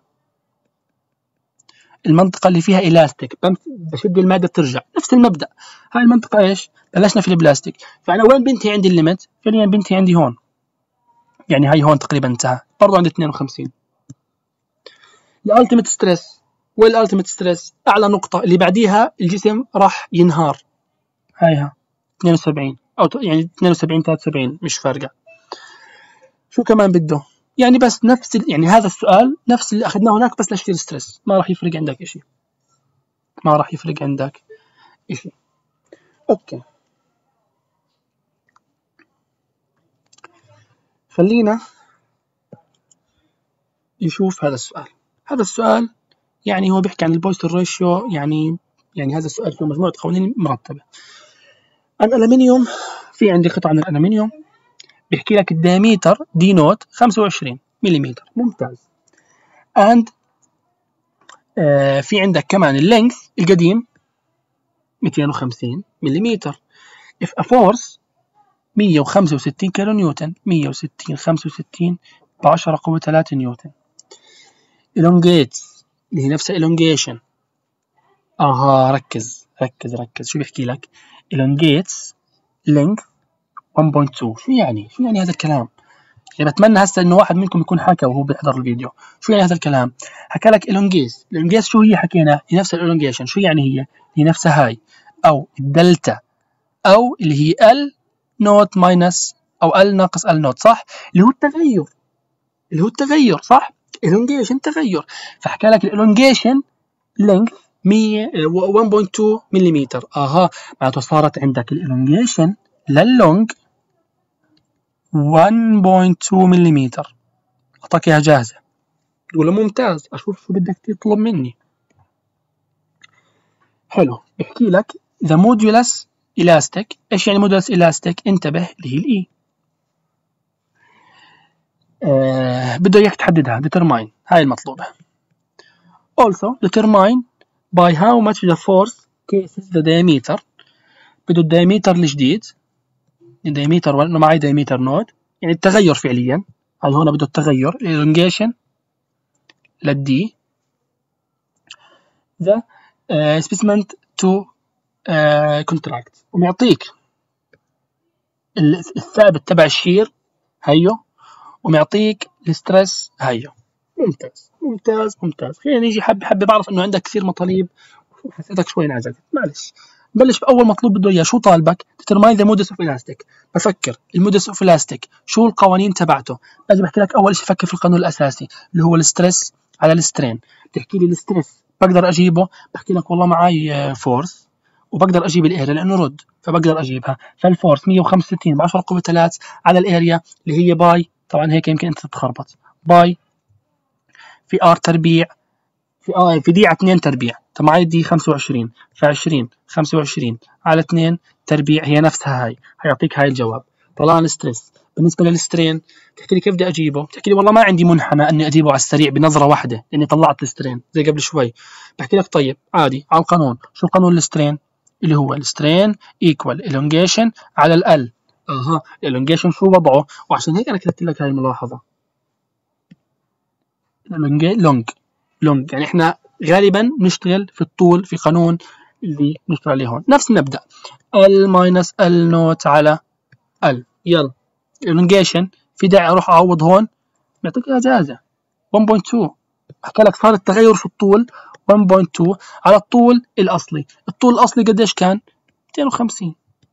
المنطقه اللي فيها الاستيك، بشد الماده ترجع. نفس المبدا، هاي المنطقه ايش؟ بلشنا في البلاستيك. فانا وين بنتهي عندي الليميت؟ فعليا بنتهي عندي هون، يعني هاي هون تقريبا انتهى، برضه عند 52. الالتيميت ستريس، والالتيميت ستريس اعلى نقطه اللي بعديها الجسم راح ينهار. هايها 72 او يعني 72 73 مش فارقه. شو كمان بده؟ يعني بس نفس يعني هذا السؤال نفس اللي اخذناه هناك بس لشير ستريس، ما راح يفرق عندك شيء، ما راح يفرق عندك شيء. اوكي، خلينا نشوف هذا السؤال. هذا السؤال يعني هو بيحكي عن البويسلر ريشيو، يعني هذا السؤال فيه مجموعة قوانين مرتبة. الألمنيوم، في عندي قطعة من الألمنيوم بيحكي لك الدياميتر دي نوت 25 ملم. ممتاز. and في عندك كمان اللينث القديم 250 ملم. if a force 165 كيلو نيوتن، 160 65 ب 10 قوة 3 نيوتن. elongates اللي هي نفسها elongation. ركز ركز ركز، شو بيحكي لك؟ elongates length 1.2. شو يعني هذا الكلام؟ يعني بتمنى هسه انه واحد منكم يكون حكى وهو بيحضر الفيديو. شو يعني هذا الكلام؟ حكى لك elongate شو هي؟ حكينا هي نفس elongation. شو يعني هي نفسها هاي او الدلتا، او اللي هي ال نوت ماينس او ال ناقص ال نوت، صح؟ اللي هو التغير، صح؟ elongation تغير. فحكى لك elongation length 1.2 ملم. معناته صارت عندك الالونجيشن لللونج 1.2 ملم. اعطاك اياها جاهزه. تقول ممتاز، اشوف شو بدك تطلب مني. حلو، بحكي لك the modulus elastic. ايش يعني modulus elastic؟ انتبه، اللي هي الاي. بده اياك تحددها، determine، هاي المطلوبه. also determine by how much the force cases the diameter. بده الدايمتر الجديد، الدايمتر وانه معي دايمتر نود، يعني التغير فعليا. هاي هون بده التغير elongation للدي ذا specimen to contract، ومعطيك الثابت تبع الشير هيو، ومعطيك الستريس هيو. ممتاز ممتاز ممتاز. خلينا نيجي حبة بعرف انه عندك كثير مطالب، حسيتك شوي انعزلت، معلش. نبلش بأول مطلوب بده إياه. شو طالبك؟ determine the modulus of elastic. بفكر المودس اوف elastic شو القوانين تبعته؟ لازم بحكي لك أول شيء فكر في القانون الأساسي اللي هو الستريس على السترين. بتحكي لي الستريس بقدر أجيبه، بحكي لك والله معي فورس وبقدر أجيب الأريا لأنه رد، فبقدر أجيبها. فالفورس 165 ب 10 قوة 3 على الأريا اللي هي باي، طبعا هيك يمكن أنت تتخربط، باي في ار تربيع في دي على 2 تربيع. طب معي دي 25، ف 20 25 على 2 تربيع هي نفسها هاي، هيعطيك هاي الجواب. طلعنا الستريس بالنسبه للسترين بتحكي لي كيف بدي اجيبه؟ بتحكي لي والله ما عندي منحنى اني اجيبه على السريع بنظره واحده لاني طلعت السترين زي قبل شوي. بحكي لك طيب عادي على القانون. شو قانون السترين؟ اللي هو السترين ايكوال elongation على ال. الالونجيشن شو وضعه؟ وعشان هيك انا كتبت لك هاي الملاحظه. لونج يعني احنا غالبا بنشتغل في الطول في قانون اللي بنشتغل عليه هون. نفس المبدا ال ماينس ال نوت على ال. يلا الالونجيشن في داعي اروح اعوض هون؟ بيعطيك اياها جاهزه 1.2. احكي لك صار التغير في الطول 1.2 على الطول الاصلي. الطول الاصلي قديش كان؟ 250.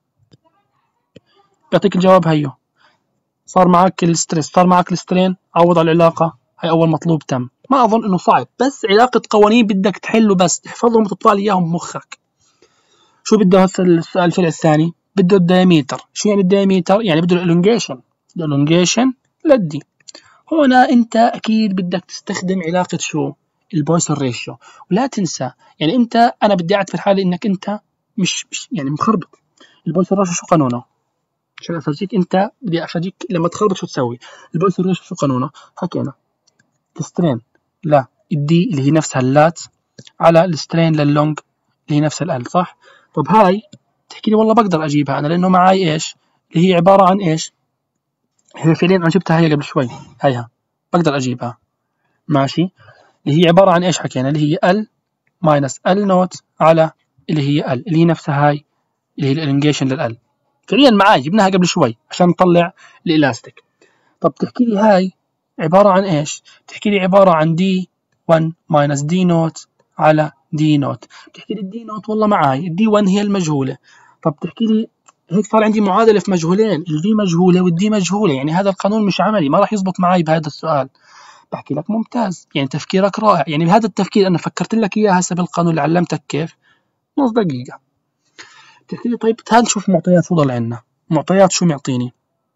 بيعطيك الجواب هيو. صار معك الستريس، صار معك السترين، عوض على العلاقه. هي اول مطلوب تم. ما اظن انه صعب، بس علاقه قوانين بدك تحله، بس تحفظهم وتطلع لي اياهم بمخك. شو بده هسه السؤال الفرع الثاني؟ بده الدايمتر. شو يعني الدايمتر؟ يعني بده الالونجيشن للدي. هنا انت اكيد بدك تستخدم علاقه شو؟ البويسون ريشيو. ولا تنسى يعني انا بدي اعتبر حالي انك انت مش يعني مخربط. البويسون ريشيو شو قانونه؟ عشان افرجيك بدي افرجيك لما تخربط شو تسوي. البويسون ريشيو شو قانونه؟ حكينا السترين لا الدي اللي هي نفسها اللات على السترين لللونج اللي هي نفسها ال، صح؟ طب هاي تحكي لي والله بقدر اجيبها انا لانه معي ايش؟ اللي هي عباره عن ايش؟ هي فعليا انا جبتها هي قبل شوي. هيها بقدر اجيبها ماشي. اللي هي عباره عن ايش حكينا؟ اللي هي ال ماينس ال نوت على اللي هي ال اللي هي نفسها هاي اللي هي الالونجيشن للال. فعليا معاي جبناها قبل شوي عشان نطلع الالاستيك. طب تحكي لي هاي عباره عن ايش؟ تحكي لي عباره عن دي 1 ماينس دي نوت على دي نوت. بتحكي لي الدي نوت والله معاي، الدي 1 هي المجهوله. طب تحكي لي هيك صار عندي معادله في مجهولين، الفي مجهوله والدي مجهوله، يعني هذا القانون مش عملي، ما راح يزبط معي بهذا السؤال. بحكي لك ممتاز، يعني تفكيرك رائع، يعني بهذا التفكير انا فكرت لك اياه هسه بالقانون اللي علمتك كيف نص دقيقه. بتحكي لي طيب تعال نشوف معطيات شو ضل عندنا. معطيات شو معطيني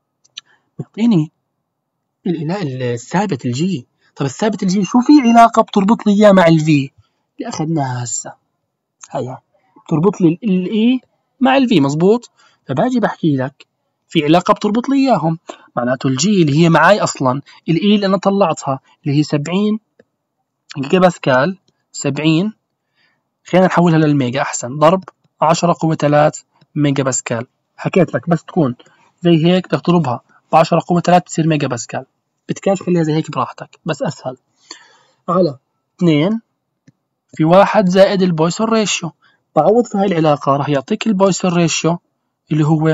الثابت الجي. طب الثابت الجي شو في علاقه بتربط لي اياه مع الفي اللي اخذناها هسه؟ هيا بتربط لي الاي مع الفي، مزبوط. فباجي بحكي لك في علاقه بتربط لي اياهم، معناته الجي اللي هي معي اصلا، الاي اللي انا طلعتها اللي هي 70 جيجا باسكال، 70 خلينا نحولها للميجا احسن، ضرب 10 قوة 3 ميجا باسكال. حكيت لك بس تكون زي هيك بدك تضربها ب 10 قوة 3 تصير ميجا باسكال. بدكاش خليها زي هيك براحتك بس اسهل. على 2 في 1 زائد البويسون ريشيو. بعوض في هاي العلاقة راح يعطيك البويسون ريشيو اللي هو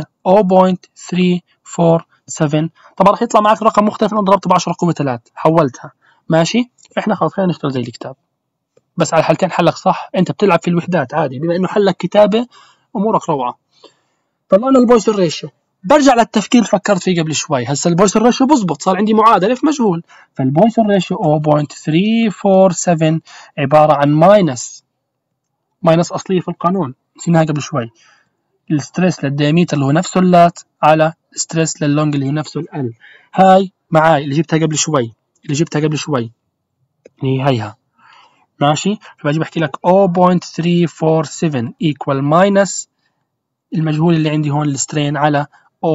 0.347. طبعا راح يطلع معك رقم مختلف لو ضربته ب 10 قوة 3 حولتها ماشي. فاحنا خلاص خلينا نشتغل زي الكتاب، بس على الحالتين حلك صح. انت بتلعب في الوحدات عادي بما انه حلك كتابه امورك روعه. طلعنا البويسون ريشيو، برجع للتفكير اللي فكرت فيه قبل شوي. هسه البويسون ريشيو بزبط، صار عندي معادله في مجهول. فالبويسون ريشيو 0.347 عباره عن ماينس اصليه في القانون نسيناها قبل شوي، الستريس للدياميتر اللي هو نفسه اللات على الستريس لللونج اللي هو نفسه ال. هاي معاي اللي جبتها قبل شوي اللي هي هيها ماشي. فباجي بحكي لك 0.347 equal minus المجهول اللي عندي هون السترين على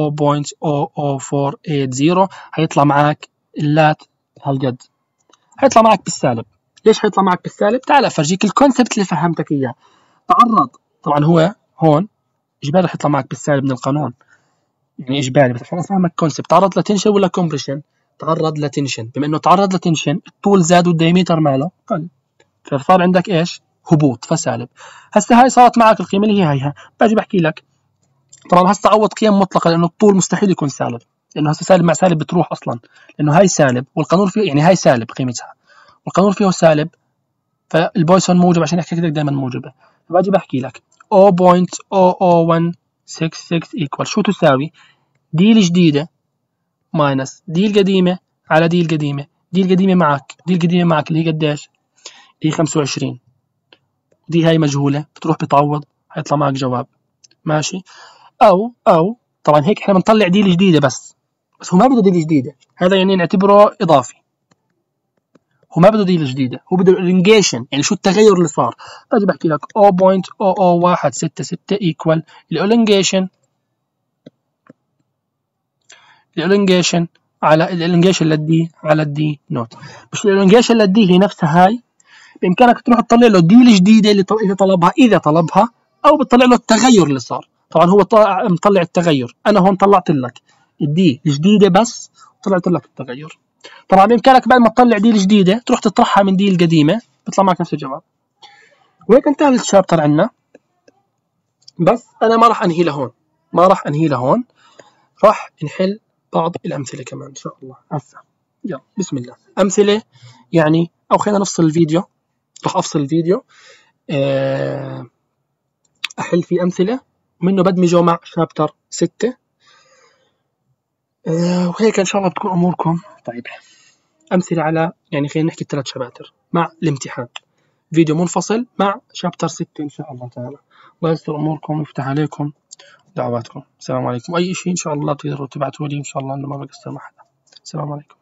0.00480. هيطلع معك اللات هالقد، هيطلع معك بالسالب. ليش هيطلع معك بالسالب؟ تعال افرجيك الكونسبت اللي فهمتك اياه. تعرض طبعا هو هون اجباري رح يطلع معك بالسالب من القانون، يعني اجباري، بس عشان افهمك كونسبت. تعرض لتنشن ولا كومبريشن؟ تعرض لتنشن. بما انه تعرض لتنشن الطول زاد والدايمتر ماله قل، فصار عندك ايش؟ هبوط، فسالب. هسه هاي صارت معك القيمه اللي هي هيها. باجي بحكي لك طبعا هسه عوض قيم مطلقه لانه الطول مستحيل يكون سالب، لانه هسه سالب مع سالب بتروح اصلا، لانه هاي سالب والقانون فيه، يعني هاي سالب قيمتها والقانون فيه سالب، فالبويسون موجب عشان احكي لك دائما موجبه. فباجي بحكي لك 0.00166 ايكوال شو تساوي؟ دي الجديده ماينس دي القديمه على دي القديمه. دي القديمه معك اللي هي قديش؟ اللي هي 25. دي هاي مجهوله بتروح بتعوض هيطلع معك جواب ماشي. او طبعا هيك احنا بنطلع دي الجديده بس هو ما بده دي الجديده، هذا يعني نعتبره اضافي. هو ما بده دي الجديده، هو بده الالونجيشن، يعني شو التغير اللي صار. باجي بحكي لك 0.00166 ايكوال الالونجيشن الالونجيشن على الالونجيشن للدي على الدي نوت. مش الالونجيشن للدي هي نفسها هاي، بامكانك تروح تطلع له الدي الجديده اللي اذا طلبها، او بتطلع له التغير اللي صار. طبعا هو مطلع التغير، انا هون طلعت لك الدي الجديده بس، طلعت لك التغير. طبعا بامكانك بعد ما تطلع دي الجديده تروح تطرحها من دي القديمه، بيطلع معك نفس الجواب. وهيك انتهى الشابتر عنا. بس انا ما راح انهي لهون، راح نحل بعض الامثله كمان ان شاء الله هسه. يلا بسم الله. امثله يعني، او خلينا نفصل الفيديو، راح افصل الفيديو احل فيه امثله منه بدمجه مع شابتر 6. وهيك ان شاء الله بتكون اموركم طيبه. امثله على يعني خلينا نحكي 3 شباتر مع الامتحان، فيديو منفصل مع شابتر 6 ان شاء الله تعالى. الله يستر اموركم ويفتح عليكم دعواتكم. السلام عليكم. واي شيء ان شاء الله تقدروا تبعتوا لي، ان شاء الله انه ما بقصر مع حدا. السلام عليكم.